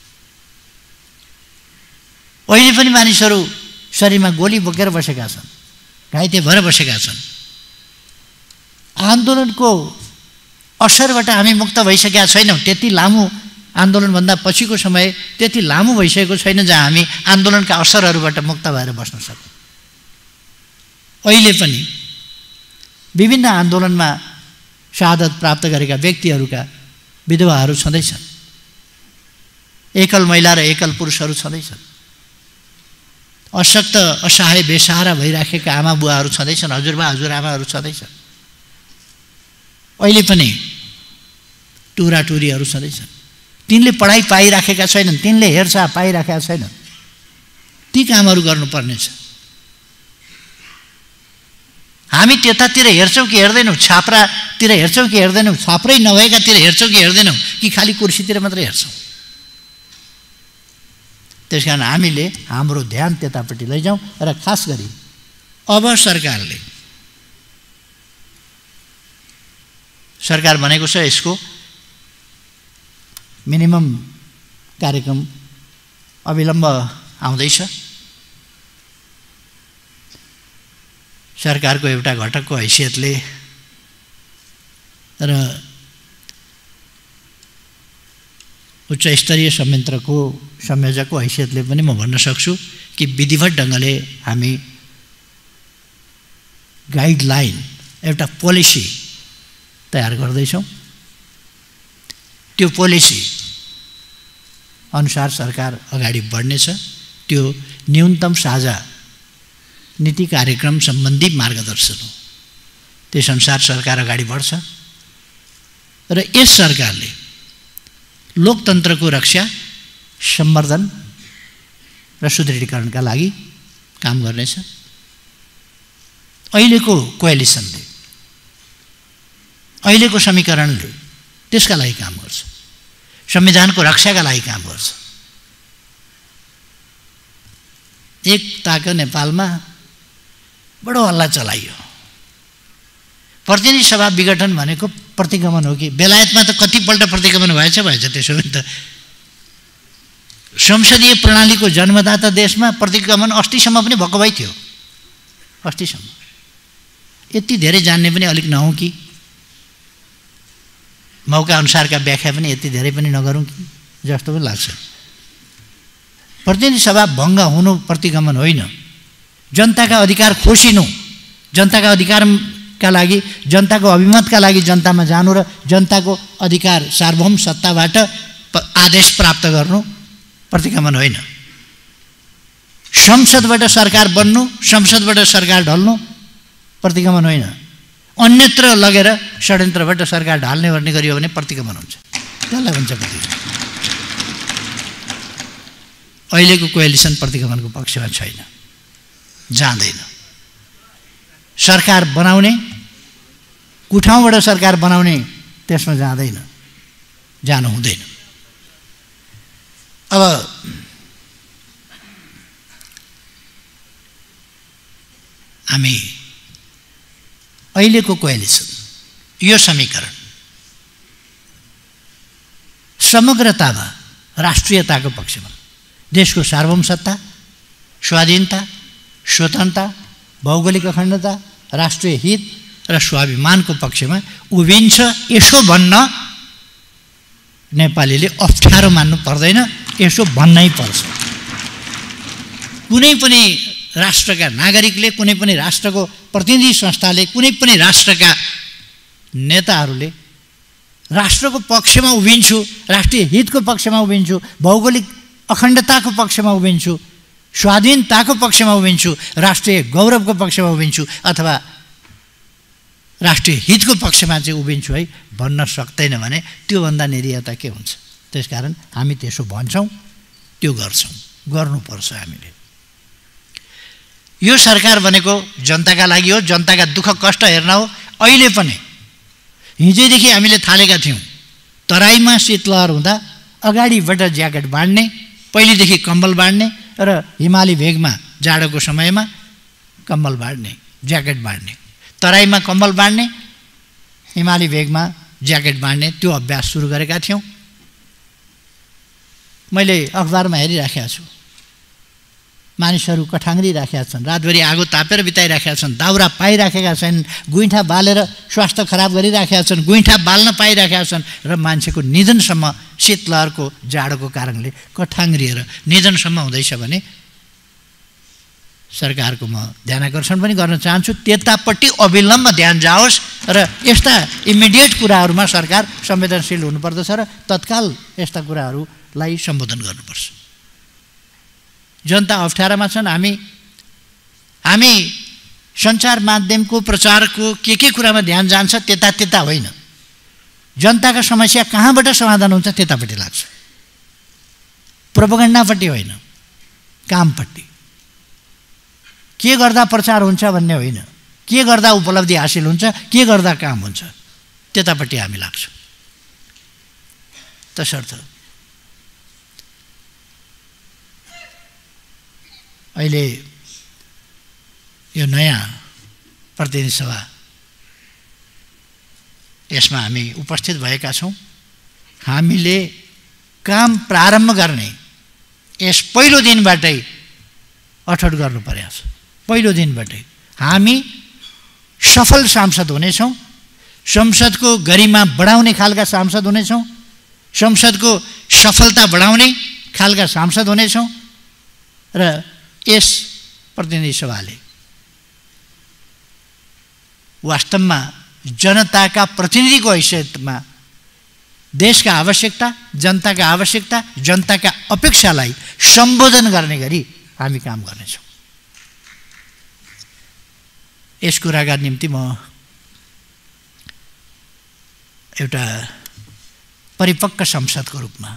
S1: अहिले पनि मानिसहरू शरीरमा गोली बोकेर बसेका छन्, घाइते भएर बसेका छन्। आन्दोलनको असरबाट हामी मुक्त भइसकेका छैनौँ। त्यति लामो आन्दोलनभन्दा पछिको समय त्यति लामो भइसकेको छैन जहाँ हामी आन्दोलनका असरहरूबाट मुक्त भएर बस्न सकौँ। अहिले पनि विभिन्न आन्दोलनमा शहादत प्राप्त गरेका व्यक्तिहरूका विधवाहरू छँदैछन्, एकल महिला र एकल पुरुषहरू छँदैछन्, अशक्त असहाय बेसहारा भइराखेका आमा बुवाहरू छँदैछन्, हजुरबा हजुरआमाहरू छँदैछन्। अहिले पनि टुराटुरीहरू छँदैछन्। तिनले पढाइ पाइराखेका छैनन्, तिनले हेरचाह पाइराखेका छैनन्। ती कामहरू गर्नुपर्नेछ। हामी त्यतातिर हेर्छौँ कि हेर्दैनौँ, छाप्रातिर हेर्छौँ कि हेर्दैनौँ, छाप्रै नभएकातिर हेर्छौँ कि हेर्दैनौँ, कि खालि कुर्सीतिर मात्रै हेर्छौँ। त्यस कारण हामीले हाम्रो ध्यान त्यतापट्टि लैजाउँ। र खास गरी अब सरकारले सरकार भनेको छ यसको मिनिमम कार्यक्रम अविलम्ब आउँदैछ। सरकारको एउटा घटकको हैसियतले र उच्च स्तरीय संयन्त्रको संयोजकको हैसियतले पनि म भन्न सक्छु कि विधिवत ढङ्गले हामी गाइडलाइन एउटा पोलिसी तयार गर्दैछौँ। त्यो पोलिसी अनुसार सरकार अगाडि बढ्नेछ। त्यो न्यूनतम साझा नीति कार्यक्रम सम्बन्धी मार्गदर्शन हो। त्यसअनुसार सरकार अगाडि बढ्छ र यस सरकारले लोकतन्त्रको रक्षा, सम्वर्धन र सुदृढीकरणका लागि काम गर्नेछ। अहिलेको कोएलिसनले, अहिलेको समीकरणले त्यसका लागि काम गर्छ, संविधानको रक्षाका लागि काम गर्छ। एक ताका नेपालमा बडो हल्ला चलाइयो। प्रतिनिधि सभा विघटन भनेको प्रतिगमन हो कि? बेलायतमा त कतिपल्ट प्रतिगमन भएछ भएछ त्यसो भने त संसदीय प्रणालीको जन्मदाता देशमा प्रतिगमन अस्तिसम्म पनि भएको भइ थियो। अस्तिसम्म यति धेरै जान्ने पनि अलिक नहौँ कि? मौका अनुसारका व्याख्या पनि यति धेरै पनि नगरौँ कि जस्तो पनि लाग्छ। प्रतिनिधि सभा भङ्ग हुनु प्रतिगमन होइन। जनताका अधिकार खोसिनु, जनताका अधिकारका लागि, जनताको अभिमतका लागि जनतामा जानु र जनताको अधिकार सार्वभौम सत्ताबाट आदेश प्राप्त गर्नु प्रतिगमन होइन। संसदबाट सरकार बन्नु, संसदबाट सरकार ढल्नु प्रतिगमन होइन। अन्यत्र लगेर षड्यन्त्रबाट सरकार ढाल्ने गर्ने गरियो भने प्रतिगमन हुन्छ। त्यसलाई भन्छ प्रतिगमन। अहिलेको कोएलिसन प्रतिगमनको पक्षमा छैन, जाँदैन। सरकार बनाउने, कुठाउँबाट सरकार बनाउने त्यसमा जाँदैन, जानु हुँदैन। अब हामी अहिलेको कोएलिसन, यो समीकरण समग्रतामा राष्ट्रियताको पक्षमा, देशको सार्वभौम सत्ता, स्वाधीनता, स्वतन्त्रता, भौगोलिक अखण्डता, राष्ट्रिय हित र स्वाभिमानको पक्षमा उभिन्छ। यसो भन्न नेपालीले अप्ठ्यारो मान्नु पर्दैन, यसो भन्नै पर्छ। कुनै पनि राष्ट्रका नागरिकले, कुनै पनि राष्ट्रको प्रतिनिधि संस्थाले, कुनै पनि राष्ट्रका नेताहरूले राष्ट्रको पक्षमा उभिन्छु, राष्ट्रिय हितको पक्षमा उभिन्छु, भौगोलिक अखण्डताको पक्षमा उभिन्छु, स्वाधीनताको पक्षमा उभिन्छु, राष्ट्रिय गौरवको पक्षमा उभिन्छु अथवा राष्ट्रिय हितको पक्षमा चाहिँ उभिन्छु है भन्न सक्दैन भने त्योभन्दा निरीहता के हुन्छ? त्यसकारण हामी त्यसो भन्छौँ, त्यो गर्छौँ, गर्नुपर्छ हामीले। यो सरकार भनेको जनताका लागि हो, जनताका दुःख कष्ट हेर्न हो। अहिले पनि हिजोदेखि हामीले थालेका थियौँ, तराईमा शीतलहर हुँदा अगाडिबाट ज्याकेट बाँड्ने, पहिलेदेखि कम्बल बाँड्ने र हिमाली भेगमा जाडोको समयमा कम्बल बाँड्ने, ज्याकेट बाँड्ने, तराईमा कम्बल बाँड्ने, हिमाली भेगमा ज्याकेट बाँड्ने, त्यो अभ्यास सुरु गरेका थियौँ। मैले अखबारमा हेरिराखेका छु, मानिसहरू कठाङ्ग्री राखेका छन्, रातभरि आगो तापेर बिताइराखेका छन्, दाउरा पाइराखेका छन्, गुइँठा बालेर स्वास्थ्य खराब गरिराखेका छन्, गुइँठा बाल्न पाइराखेका छन् र मान्छेको निधनसम्म शीतलहरको जाडोको कारणले कठाङ्ग्रिएर निधनसम्म हुँदैछ भने सरकारको म ध्यान आकर्षण पनि गर्न चाहन्छु। त्यतापट्टि अविलम्ब ध्यान जाओस् र यस्ता इमिडिएट कुराहरूमा सरकार संवेदनशील हुनुपर्दछ र तत्काल यस्ता कुराहरूलाई सम्बोधन गर्नुपर्छ। जनता अप्ठ्यारामा छन्। हामी हामी सञ्चार माध्यमको प्रचारको के के कुरामा ध्यान जान्छ त्यता त्यता होइन, जनताका समस्या कहाँबाट समाधान हुन्छ त्यतापट्टि लाग्छ, प्रोपगन्डापट्टि होइन, कामपट्टि। के गर्दा प्रचार हुन्छ भन्ने होइन, के गर्दा उपलब्धि हासिल हुन्छ, के गर्दा काम हुन्छ, त्यतापट्टि हामी लाग्छौँ। तसर्थ अहिले यो नयाँ प्रतिनिधि सभा यसमा हामी उपस्थित भएका छौँ। हामीले काम प्रारम्भ गर्ने यस पहिलो दिनबाटै अठोट गर्नु पर्यो। पहिलो दिनबाटै हामी सफल सांसद हुनेछौँ, संसदको गरिमा बढाउने खालका सांसद हुनेछौँ, संसदको सफलता बढाउने खालका सांसद हुनेछौँ र यस प्रतिनिधि सभाले वास्तवमा जनताका प्रतिनिधिको हैसियतमा देशका आवश्यकता, जनताका आवश्यकता, जनताका अपेक्षालाई सम्बोधन गर्ने गरी हामी काम गर्नेछौँ। यस कुराका निम्ति म एउटा परिपक्व संसदको रूपमा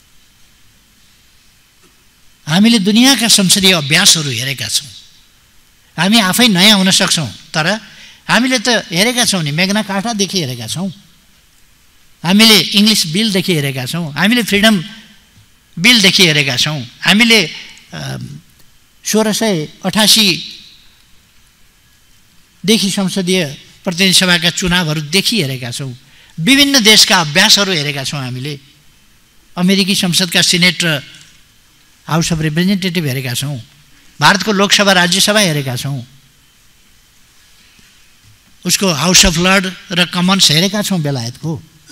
S1: हामीले दुनियाँका संसदीय अभ्यासहरू हेरेका छौँ। हामी आफै नयाँ हुन सक्छौँ, तर हामीले त हेरेका छौँ नि, मेग्ना कार्टादेखि हेरेका छौँ, हामीले इङ्ग्लिस बिलदेखि हेरेका छौँ, हामीले फ्रिडम बिलदेखि हेरेका छौँ, हामीले सोह्र सय अठासीदेखि संसदीय प्रतिनिधि सभाका चुनावहरूदेखि हेरेका छौँ, विभिन्न देशका अभ्यासहरू हेरेका छौँ, हामीले अमेरिकी संसदका सिनेट र हाउस अफ रिप्रेजेन्टेटिभ हेरेका छौँ, भारतको लोकसभा राज्यसभा हेरेका छौँ, उसको हाउस अफ लर्ड र कमन्स हेरेका छौँ बेलायतको।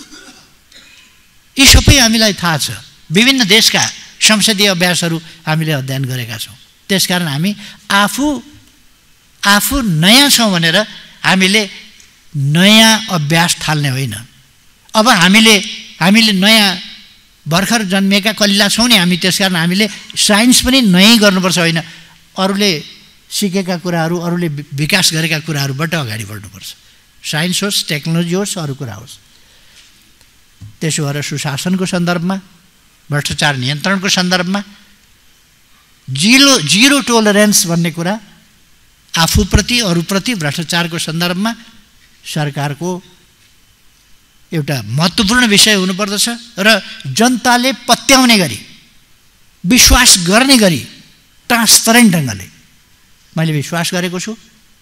S1: यी सबै हामीलाई थाहा छ। विभिन्न देशका संसदीय अभ्यासहरू हामीले अध्ययन गरेका छौँ। त्यसकारण हामी आफू आफू नयाँ छौँ भनेर हामीले नयाँ अभ्यास थाल्ने होइन। अब हामीले हामीले नयाँ भर्खर जन्मिएका कलिला छौँ नि हामी, त्यसकारण हामीले साइन्स पनि नयाँ गर्नुपर्छ होइन, अरूले सिकेका कुराहरू, अरूले विकास गरेका कुराहरूबाट अगाडि बढ्नुपर्छ। साइन्स होस्, टेक्नोलोजी होस्, अरू कुरा होस्। त्यसो भएर सुशासनको सन्दर्भमा, भ्रष्टाचार नियन्त्रणको सन्दर्भमा जिरो जिरो टोलरेन्स भन्ने कुरा आफूप्रति, अरूप्रति भ्रष्टाचारको सन्दर्भमा सरकारको एउटा महत्त्वपूर्ण विषय हुनुपर्दछ र जनताले पत्याउने गरी, विश्वास गर्ने गरी, ट्रान्सपरेन्ट ढङ्गले मैले विश्वास गरेको छु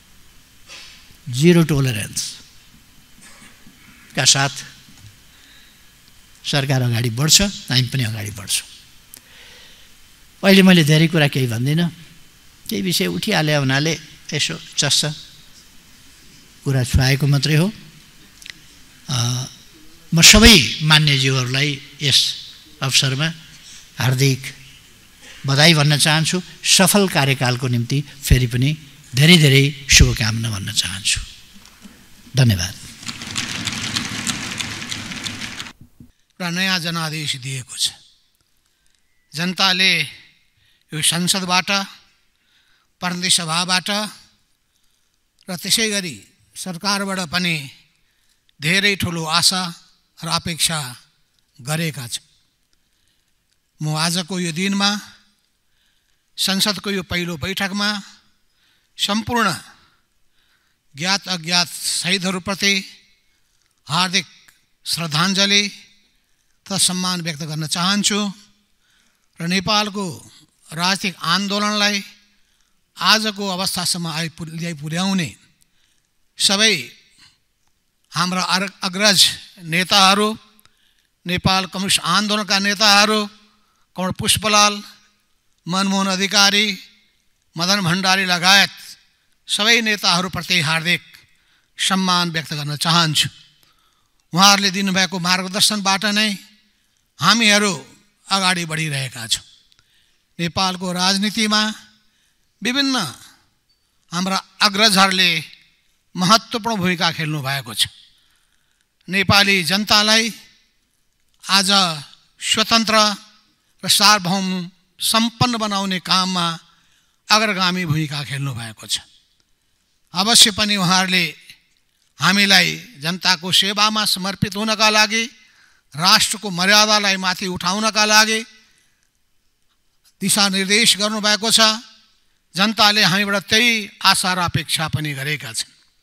S1: जिरो टोलरेन्सका साथ सरकार अगाडि बढ्छ, हामी पनि अगाडि बढ्छौँ। अहिले मैले धेरै कुरा केही भन्दिनँ, केही विषय उठिहाल्यो हुनाले यसो चस्छ कुरा छुवाएको मात्रै हो। म सबै मान्यज्यूहरूलाई यस अवसरमा हार्दिक बधाई भन्न चाहन्छु। सफल कार्यकालको निम्ति फेरि पनि धेरै धेरै शुभकामना भन्न चाहन्छु। धन्यवाद।
S3: र नयाँ जनादेश दिएको छ। जनताले यो संसदबाट, प्रतिनिधि सभाबाट र त्यसै गरी सरकारबाट पनि धेरै ठुलो आशा र अपेक्षा गरेका छन्। म आजको यो दिनमा संसदको यो पहिलो बैठकमा सम्पूर्ण ज्ञात अज्ञात शहीदहरूप्रति हार्दिक श्रद्धाञ्जली तथा सम्मान व्यक्त गर्न चाहन्छु र नेपालको राजनीतिक आन्दोलनलाई आजको अवस्थासम्म आइपुर्याइ पुर्याउने सबै हाम्रा अग्रज नेताहरू, नेपाल कम्युनिस्ट आन्दोलनका नेताहरू, कमल पुष्पलाल, मनमोहन अधिकारी, मदन भण्डारी लगायत सबै नेताहरूप्रति हार्दिक सम्मान व्यक्त गर्न चाहन्छु। उहाँहरूले दिनुभएको मार्गदर्शनबाट नै हामीहरू अगाडि बढिरहेका छौँ। नेपालको राजनीतिमा विभिन्न हाम्रा अग्रजहरूले महत्त्वपूर्ण भूमिका खेल्नु भएको छ। नेपाली जनतालाई आज स्वतन्त्र र सार्वभौम सम्पन्न बनाउने काममा अग्रगामी भूमिका खेल्नु भएको छ। अवश्य पनि उहाँहरूले हामीलाई जनताको सेवामा समर्पित हुनका लागि, राष्ट्रको मर्यादालाई माथि उठाउनका लागि दिशानिर्देश गर्नुभएको छ। जनताले हामीबाट त्यही आशा र अपेक्षा पनि गरेका छन्।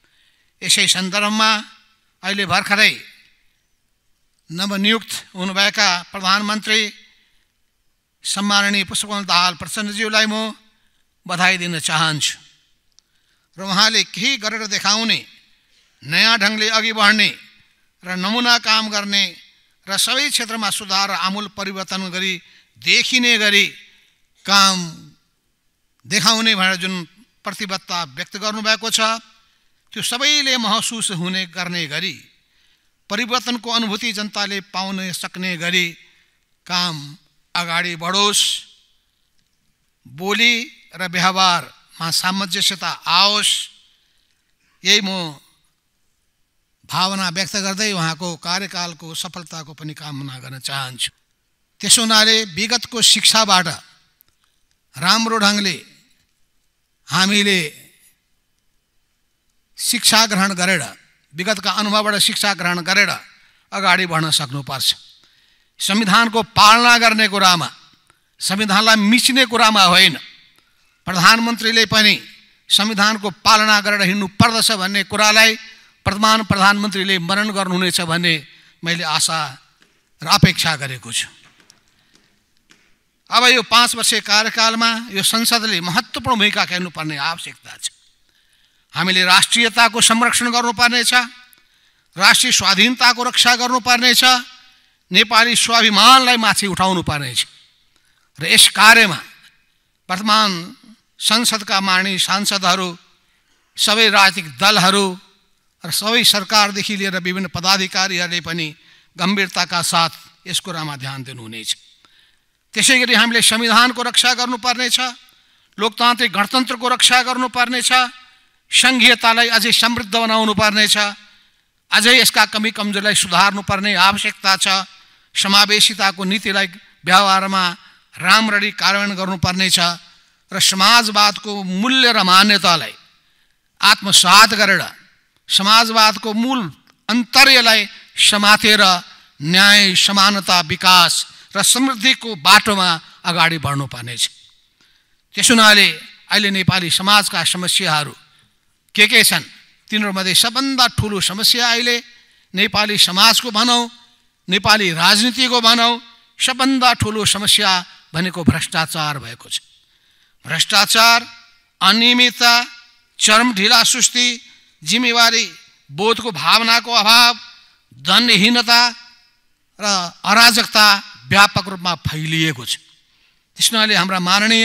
S3: यसै सन्दर्भमा अहिले भर्खरै नवनियुक्त हुनुभएका प्रधानमन्त्री सम्माननीय पुष्पकमल दाहाल प्रचण्डज्यूलाई म बधाई दिन चाहन्छु र उहाँले केही गरेर देखाउने, नयाँ ढङ्गले अघि बढ्ने र नमुना काम गर्ने र सबै क्षेत्रमा सुधार र आमूल परिवर्तन गरी देखिने गरी काम देखाउने भनेर जुन प्रतिबद्धता व्यक्त गर्नुभएको छ, त्यो सबैले महसुस हुने गर्ने गरी, परिवर्तनको अनुभूति जनताले पाउन सक्ने गरी काम अगाडि बढोस्, बोली र व्यवहारमा सामञ्जस्यता आओस्, यही म भावना व्यक्त गर्दै उहाँको कार्यकालको सफलताको पनि कामना गर्न चाहन्छु। त्यसो हुनाले विगतको शिक्षाबाट राम्रो ढङ्गले हामीले शिक्षा ग्रहण गरेर, विगतका अनुभवबाट शिक्षा ग्रहण गरेर अगाडि बढ्न सक्नुपर्छ। संविधानको पालना गर्ने कुरामा, संविधानलाई मिच्ने कुरामा होइन, प्रधानमन्त्रीले पनि संविधानको पालना गरेर हिँड्नु पर्दछ भन्ने कुरालाई वर्तमान प्रधानमन्त्रीले मनन गर्नुहुनेछ भन्ने मैले आशा र अपेक्षा गरेको छु। अब यो पाँच वर्ष कार्यकालमा यो संसदले महत्त्वपूर्ण भूमिका खेल्नुपर्ने आवश्यकता छ। हामीले राष्ट्रियताको संरक्षण गर्नुपर्नेछ, राष्ट्रिय स्वाधीनताको रक्षा गर्नुपर्नेछ, नेपाली स्वाभिमानलाई माथि उठाउनु पर्नेछ र यस कार्यमा वर्तमान संसदका माननीय सांसदहरू, सबै राजनीतिक दलहरू र सबै सरकारदेखि लिएर विभिन्न पदाधिकारीहरूले पनि गम्भीरताका साथ यस कुरामा ध्यान दिनुहुनेछ। त्यसै गरी हामीले संविधानको रक्षा गर्नुपर्नेछ, लोकतान्त्रिक गणतन्त्रको रक्षा गर्नुपर्नेछ, सङ्घीयतालाई अझै समृद्ध बनाउनु पर्नेछ, अझै यसका कमी कमजोरीलाई सुधार्नुपर्ने आवश्यकता छ, समावेशिताको नीतिलाई व्यवहारमा राम्ररी कार्यान्वयन गर्नुपर्नेछ र समाजवादको मूल्य र मान्यतालाई आत्मसात गरेर समाजवादको मूल अन्तर्यलाई समातेर न्याय, समानता, विकास र समृद्धिको बाटोमा अगाडि बढ्नुपर्नेछ। त्यसो हुनाले अहिले नेपाली समाजका समस्याहरू के के छन्, तिनीहरूमध्ये सबभन्दा ठुलो समस्या अहिले नेपाली समाजको भनौँ, नेपाली राजनीतिको भनौँ, सबभन्दा ठुलो समस्या भनेको भ्रष्टाचार भएको छ। भ्रष्टाचार, अनियमितता, चरम ढिला सुस्ती, जिम्मेवारी बोधको भावनाको अभाव, दण्डहीनता र अराजकता व्यापक रूपमा फैलिएको छ। त्यस हुनाले हाम्रा माननीय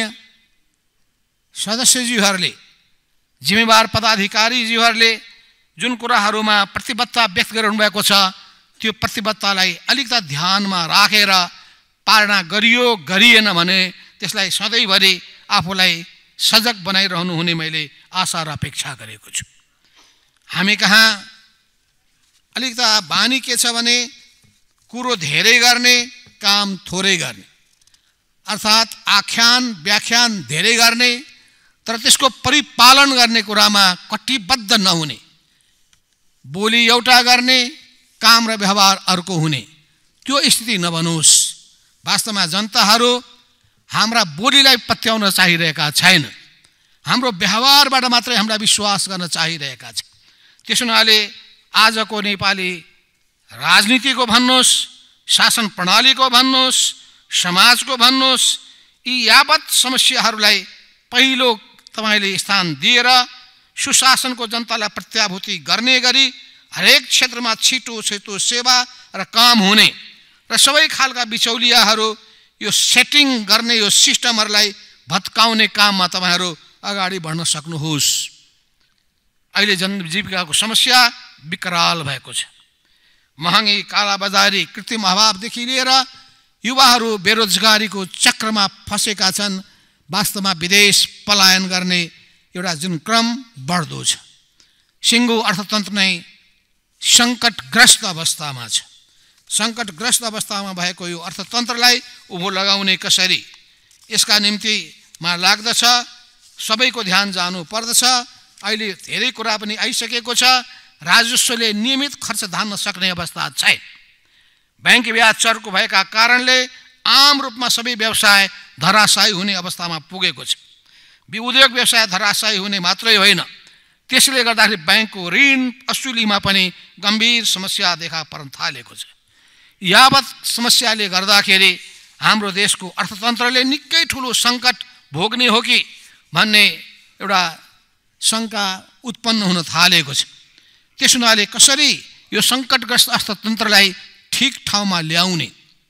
S3: सदस्यज्यूहरूले, जिम्मेवार पदाधिकारीज्यूहरूले जुन कुराहरूमा प्रतिबद्धता व्यक्त गरिरहनु भएको छ, त्यो प्रतिबद्धतालाई अलिकता ध्यानमा राखेर पालना गरियो गरिएन भने त्यसलाई सधैँभरि आफूलाई सजग बनाइरहनु हुने मैले आशा र अपेक्षा गरेको छु। हामी कहाँ अलिकता बानी के छ भने कुरो धेरै गर्ने, काम थोरै गर्ने, अर्थात् आख्यान व्याख्यान धेरै गर्ने तर त्यसको परिपालन गर्ने कुरामा कटिबद्ध नहुने, बोली एउटा गर्ने, काम र व्यवहार अर्को हुने, त्यो स्थिति नबनोस्। वास्तवमा जनताहरू हाम्रा बोलीलाई पत्याउन चाहिरहेका छैन, हाम्रो व्यवहारबाट मात्रै हामीलाई विश्वास गर्न चाहिरहेका छन्। त्यसो हुनाले आजको नेपाली राजनीतिको भन्नुहोस्, शासन प्रणालीको भन्नुहोस्, समाजको भन्नुहोस्, यी यावत समस्याहरूलाई पहिलो तपाईँले स्थान दिएर सुशासनको जनतालाई प्रत्याभूति गर्ने गरी हरेक क्षेत्रमा छिटो छिटो सेवा र काम हुने र सबै खालका बिचौलियाहरू यो सेटिङ गर्ने यो सिस्टमहरूलाई भत्काउने काममा तपाईँहरू अगाडि बढ्न सक्नुहोस्। अहिले जनजीविकाको समस्या विकराल भएको छ। महँगी, कालाबजारी, कृत्रिम अभावदेखि लिएर युवाहरू बेरोजगारीको चक्रमा फँसेका छन्। वास्तवमा विदेश पलायन गर्ने एउटा जुन क्रम बढ्दो छ, सिङ्गो अर्थतन्त्र नै सङ्कटग्रस्त अवस्थामा छ। सङ्कटग्रस्त अवस्थामा भएको यो अर्थतन्त्रलाई उभो लगाउने कसरी, यसका निम्ति मा लाग्दछ सबैको ध्यान जानु पर्दछ। अहिले धेरै कुरा पनि आइसकेको छ, राजस्वले नियमित खर्च धान्न सक्ने अवस्था छैन। ब्याङ्क ब्याज चर्को भएका कारणले आम रूपमा सबै व्यवसाय धराशायी हुने अवस्थामा पुगेको छ। उद्योग व्यवसाय धराशायी हुने मात्रै होइन, त्यसले गर्दाखेरि ब्याङ्कको ऋण असुलीमा पनि गम्भीर समस्या देखा पर्न थालेको छ। यावत समस्याले गर्दाखेरि हाम्रो देशको अर्थतन्त्रले निकै ठुलो सङ्कट भोग्ने हो कि भन्ने एउटा शङ्का उत्पन्न हुन थालेको छ। त्यस हुनाले कसरी यो सङ्कटग्रस्त अर्थतन्त्रलाई ठिक ठाउँमा ल्याउने,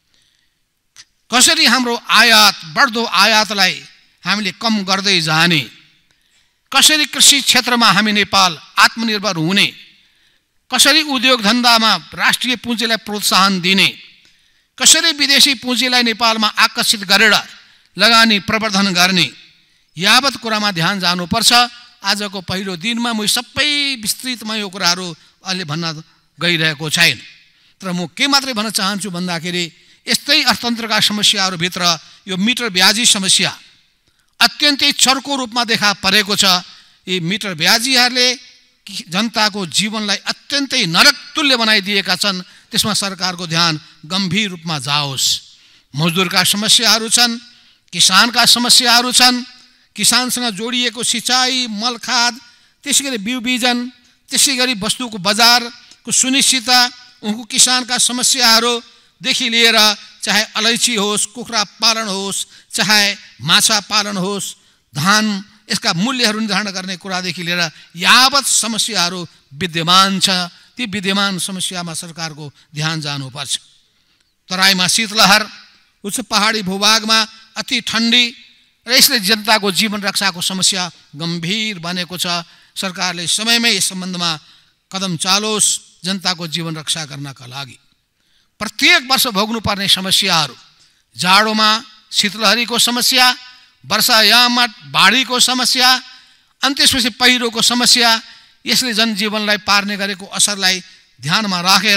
S3: कसरी हाम्रो आयात बढ्दो आयातलाई हामीले कम गर्दै जाने, कसरी कृषि क्षेत्रमा हामी नेपाल आत्मनिर्भर हुने, कसरी उद्योग धन्दामा राष्ट्रिय पुँजीलाई प्रोत्साहन दिने, कसरी विदेशी पुँजीलाई नेपालमा आकर्षित गरेर लगानी प्रवर्धन गर्ने, यावत कुरामा ध्यान जानुपर्छ। आजको पहिलो दिनमा म सबै विस्तृतमा यो कुराहरू अहिले भन्न गइरहेको छैन, तर म के मात्रै भन्न चाहन्छु भन्दाखेरि यस्तै अर्थतन्त्रका समस्याहरूभित्र यो मिटर ब्याजी समस्या अत्यन्तै चर्को रूपमा देखा परेको छ। यी मिटर ब्याजीहरूले जनताको जीवनलाई अत्यन्तै नरक तुल्य बनाइदिएका छन्। त्यसमा सरकारको ध्यान गम्भीर रूपमा जाओस्। मजदुरका समस्याहरू छन्, किसानका समस्याहरू छन्, किसानसँग जोडिएको सिँचाइ, मलखाद, त्यसै गरी बिउ बिजन, त्यसै गरी वस्तुको बजारको सुनिश्चितता, उनको किसानका समस्याहरूदेखि लिएर चाहे अलैँची होस्, कुखुरा पालन होस्, चाहे माछा पालन होस्, धान यसका मूल्यहरू निर्धारण गर्ने कुरादेखि लिएर यावत समस्याहरू विद्यमान छ। ती विद्यमान समस्यामा सरकारको ध्यान जानुपर्छ। तराईमा शीतलहर, उच्च पहाडी भूभागमा अति ठन्डी र यसले जनताको जीवन रक्षाको समस्या गम्भीर बनेको छ। सरकारले समयमै यस सम्बन्धमा कदम चालोस् जनताको जीवन रक्षा गर्नका लागि। प्रत्येक वर्ष भोग्नुपर्ने समस्याहरू, जाडोमा शीतलहरीको समस्या, वर्षायाममा बाढीको समस्या, अनि त्यसपछि पहिरोको समस्या, यसले जनजीवनलाई पार्ने गरेको असरलाई ध्यानमा राखेर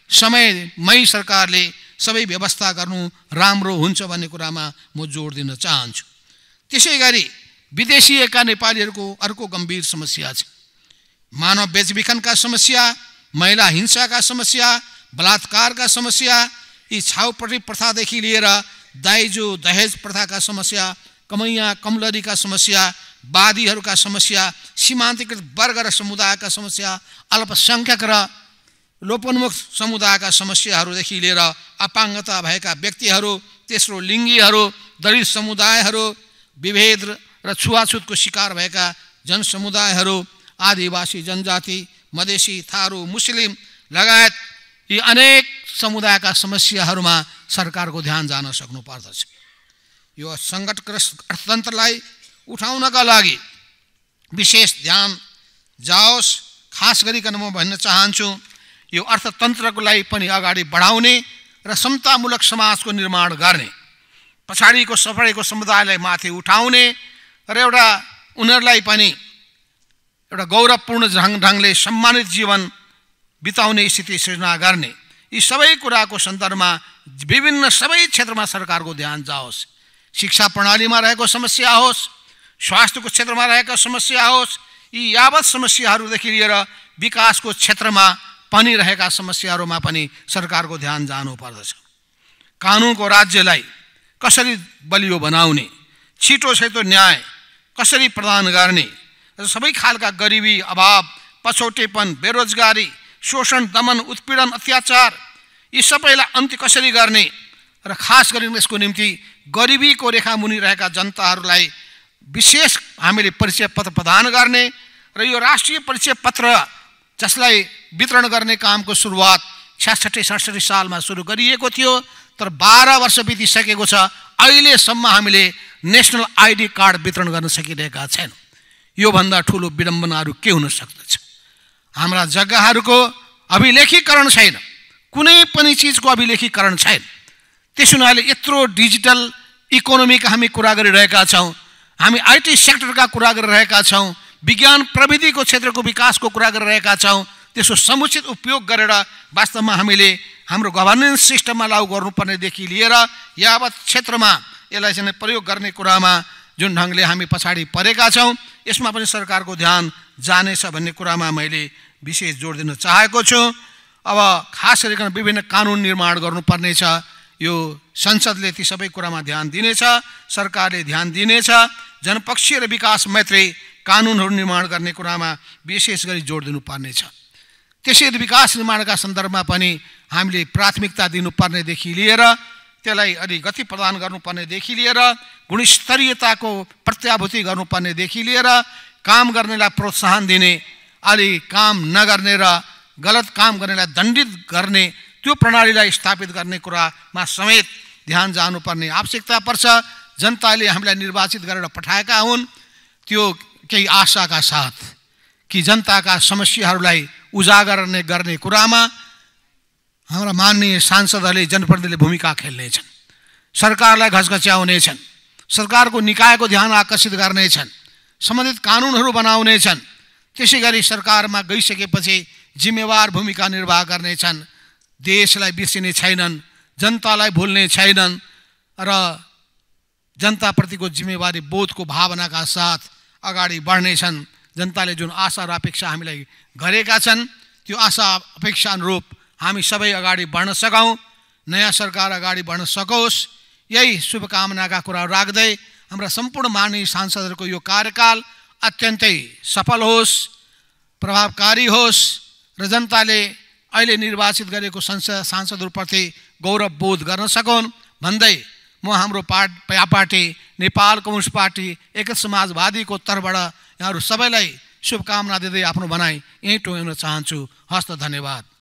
S3: समयमै सरकारले सबै व्यवस्था गर्नु राम्रो हुन्छ भन्ने कुरामा म जोड दिन चाहन्छु। त्यसै गरी विदेशिएका नेपालीहरूको अर्को गम्भीर समस्या छ। मानव बेचबिखनका समस्या, महिला हिंसाका समस्या, बलात्कारका समस्या, यी छाउपट्टि प्रथादेखि लिएर दाइजो दहेज प्रथाका समस्या, कमैया कमलरीका समस्या, वादीहरूका समस्या, सीमान्तकृत वर्ग र समुदायका समस्या, अल्पसङ्ख्यक र लोपोन्मुख समुदायका समस्याहरूदेखि लिएर अपाङ्गता भएका व्यक्तिहरू, तेस्रो लिङ्गीहरू, दलित समुदायहरू, विभेद र छुवाछुतको शिकार भएका जनसमुदायहरू, आदिवासी जनजाति, मधेसी, थारू, मुस्लिम लगायत यी अनेक समुदायका समस्याहरूमा सरकारको ध्यान जान सक्नु पर्दछ। यो सङ्कटग्रस्त अर्थतन्त्रलाई उठाउनका लागि विशेष ध्यान जाओस्। खास गरिकन म भन्न चाहन्छु यो अर्थतन्त्रको लागि पनि अगाडि बढाउने र समतामूलक समाजको निर्माण गर्ने, पछाडिको सफाइको समुदायलाई माथि उठाउने र एउटा उनीहरूलाई पनि एउटा गौरवपूर्ण ढङ्गले सम्मानित जीवन बिताउने स्थिति सृजना गर्ने, यी सबै कुराको सन्दर्भमा विभिन्न सबै क्षेत्रमा सरकारको ध्यान जाओस्। शिक्षा प्रणालीमा रहेको समस्या होस्, स्वास्थ्यको क्षेत्रमा रहेका समस्या होस्, यी यावत समस्याहरूदेखि लिएर विकासको क्षेत्रमा पनि रहेका समस्याहरूमा पनि सरकारको ध्यान जानुपर्दछ। कानुनको राज्यलाई कसरी बलियो बनाउने, छिटो छिटो न्याय कसरी प्रदान गर्ने, सबै खालका गरिबी, अभाव, पछौटेपन, बेरोजगारी, शोषण, दमन, उत्पीडन, अत्याचार, यी सबैलाई अन्त्य कसरी गर्ने र खास गरी यसको निम्ति गरिबीको रेखामुनि रहेका जनताहरूलाई विशेष हामीले परिचय पत्र प्रदान गर्ने र यो राष्ट्रिय परिचय पत्र जसलाई वितरण गर्ने कामको सुरुवात छ्यासठी सडसठी सालमा सुरु गरिएको थियो, तर बाह्र वर्ष बितिसकेको छ, अहिलेसम्म हामीले नेसनल आइडी कार्ड वितरण गर्न सकिरहेका छैनौँ। योभन्दा ठुलो विडम्बनाहरू के हुन सक्दछ? हाम्रा जग्गाहरूको अभिलेखीकरण छैन, कुनै पनि चिजको अभिलेखीकरण छैन। त्यस हुनाले यत्रो डिजिटल इकोनोमीका हामी कुरा गरिरहेका छौँ, हामी आइटी सेक्टरका कुरा गरिरहेका छौँ, विज्ञान प्रविधिको क्षेत्रको विकासको कुरा गरिरहेका छौँ। त्यसको समुचित उपयोग गरेर वास्तवमा हामीले हाम्रो गभर्नेन्स सिस्टममा लागू गर्नुपर्नेदेखि लिएर यावत क्षेत्रमा यसलाई चाहिँ प्रयोग गर्ने कुरामा जुन ढङ्गले हामी पछाडि परेका छौँ, यसमा पनि सरकारको ध्यान जानेछ भन्ने कुरामा मैले विशेष जोड दिन चाहेको छु। अब खास गरिकन विभिन्न कानुन निर्माण गर्नुपर्नेछ। यो संसदले ती सबै कुरामा ध्यान दिनेछ, सरकारले ध्यान दिनेछ। जनपक्षीय र विकास मैत्री कानुनहरू निर्माण गर्ने कुरामा विशेष गरी जोड दिनुपर्नेछ। त्यसैले विकास निर्माणका सन्दर्भमा पनि हामीले प्राथमिकता दिनुपर्नेदेखि लिएर त्यसलाई अलि गति प्रदान गर्नुपर्नेदेखि लिएर गुणस्तरीयताको प्रत्याभूति गर्नुपर्नेदेखि लिएर काम गर्नेलाई प्रोत्साहन दिने, अलि काम नगर्ने र गलत काम गर्नेलाई दण्डित गर्ने त्यो प्रणालीलाई स्थापित गर्ने कुरामा समेत ध्यान जानुपर्ने आवश्यकता पर्छ। जनताले हामीलाई निर्वाचित गरेर पठाएका हुन्, त्यो केही आशाका साथ कि जनताका समस्याहरूलाई उजागर गर्ने कुरामा हाम्रा माननीय सांसदहरूले जनप्रतिनिधिले भूमिका खेल्नेछन्, सरकारलाई घचघच्याउनेछन्, सरकारको निकायको ध्यान आकर्षित गर्नेछन्, सम्बन्धित कानुनहरू बनाउनेछन्। त्यसै गरी सरकारमा गइसकेपछि जिम्मेवार भूमिका निर्वाह गर्नेछन्, देशलाई बिर्सिने छैनन्, जनतालाई भुल्ने छैनन् र जनताप्रतिको जिम्मेवारी बोधको भावनाका साथ अगाडि बढ्नेछन्। जनताले जुन आशा र अपेक्षा हामीलाई गरेका छन् त्यो आशा अपेक्षा अनुरूप हामी सबै अगाडि बढ्न सकौँ, नयाँ सरकार अगाडि बढ्न सकोस्, यही शुभकामनाका कुराहरू राख्दै हाम्रा सम्पूर्ण माननीय सांसदहरूको यो कार्यकाल अत्यन्तै सफल होस्, प्रभावकारी होस् र जनताले अहिले निर्वाचित गरेको संसद सांसदहरूप्रति गौरव बोध गर्न सकुन् भन्दै म हाम्रो part party Nepal communist party एकीकृत समाजवादीको तर्फबाट यहाँहरू सबैलाई शुभकामना दिँदै आफ्नो भनाइ यहीँ टोक्न चाहन्छु। हस्त, धन्यवाद।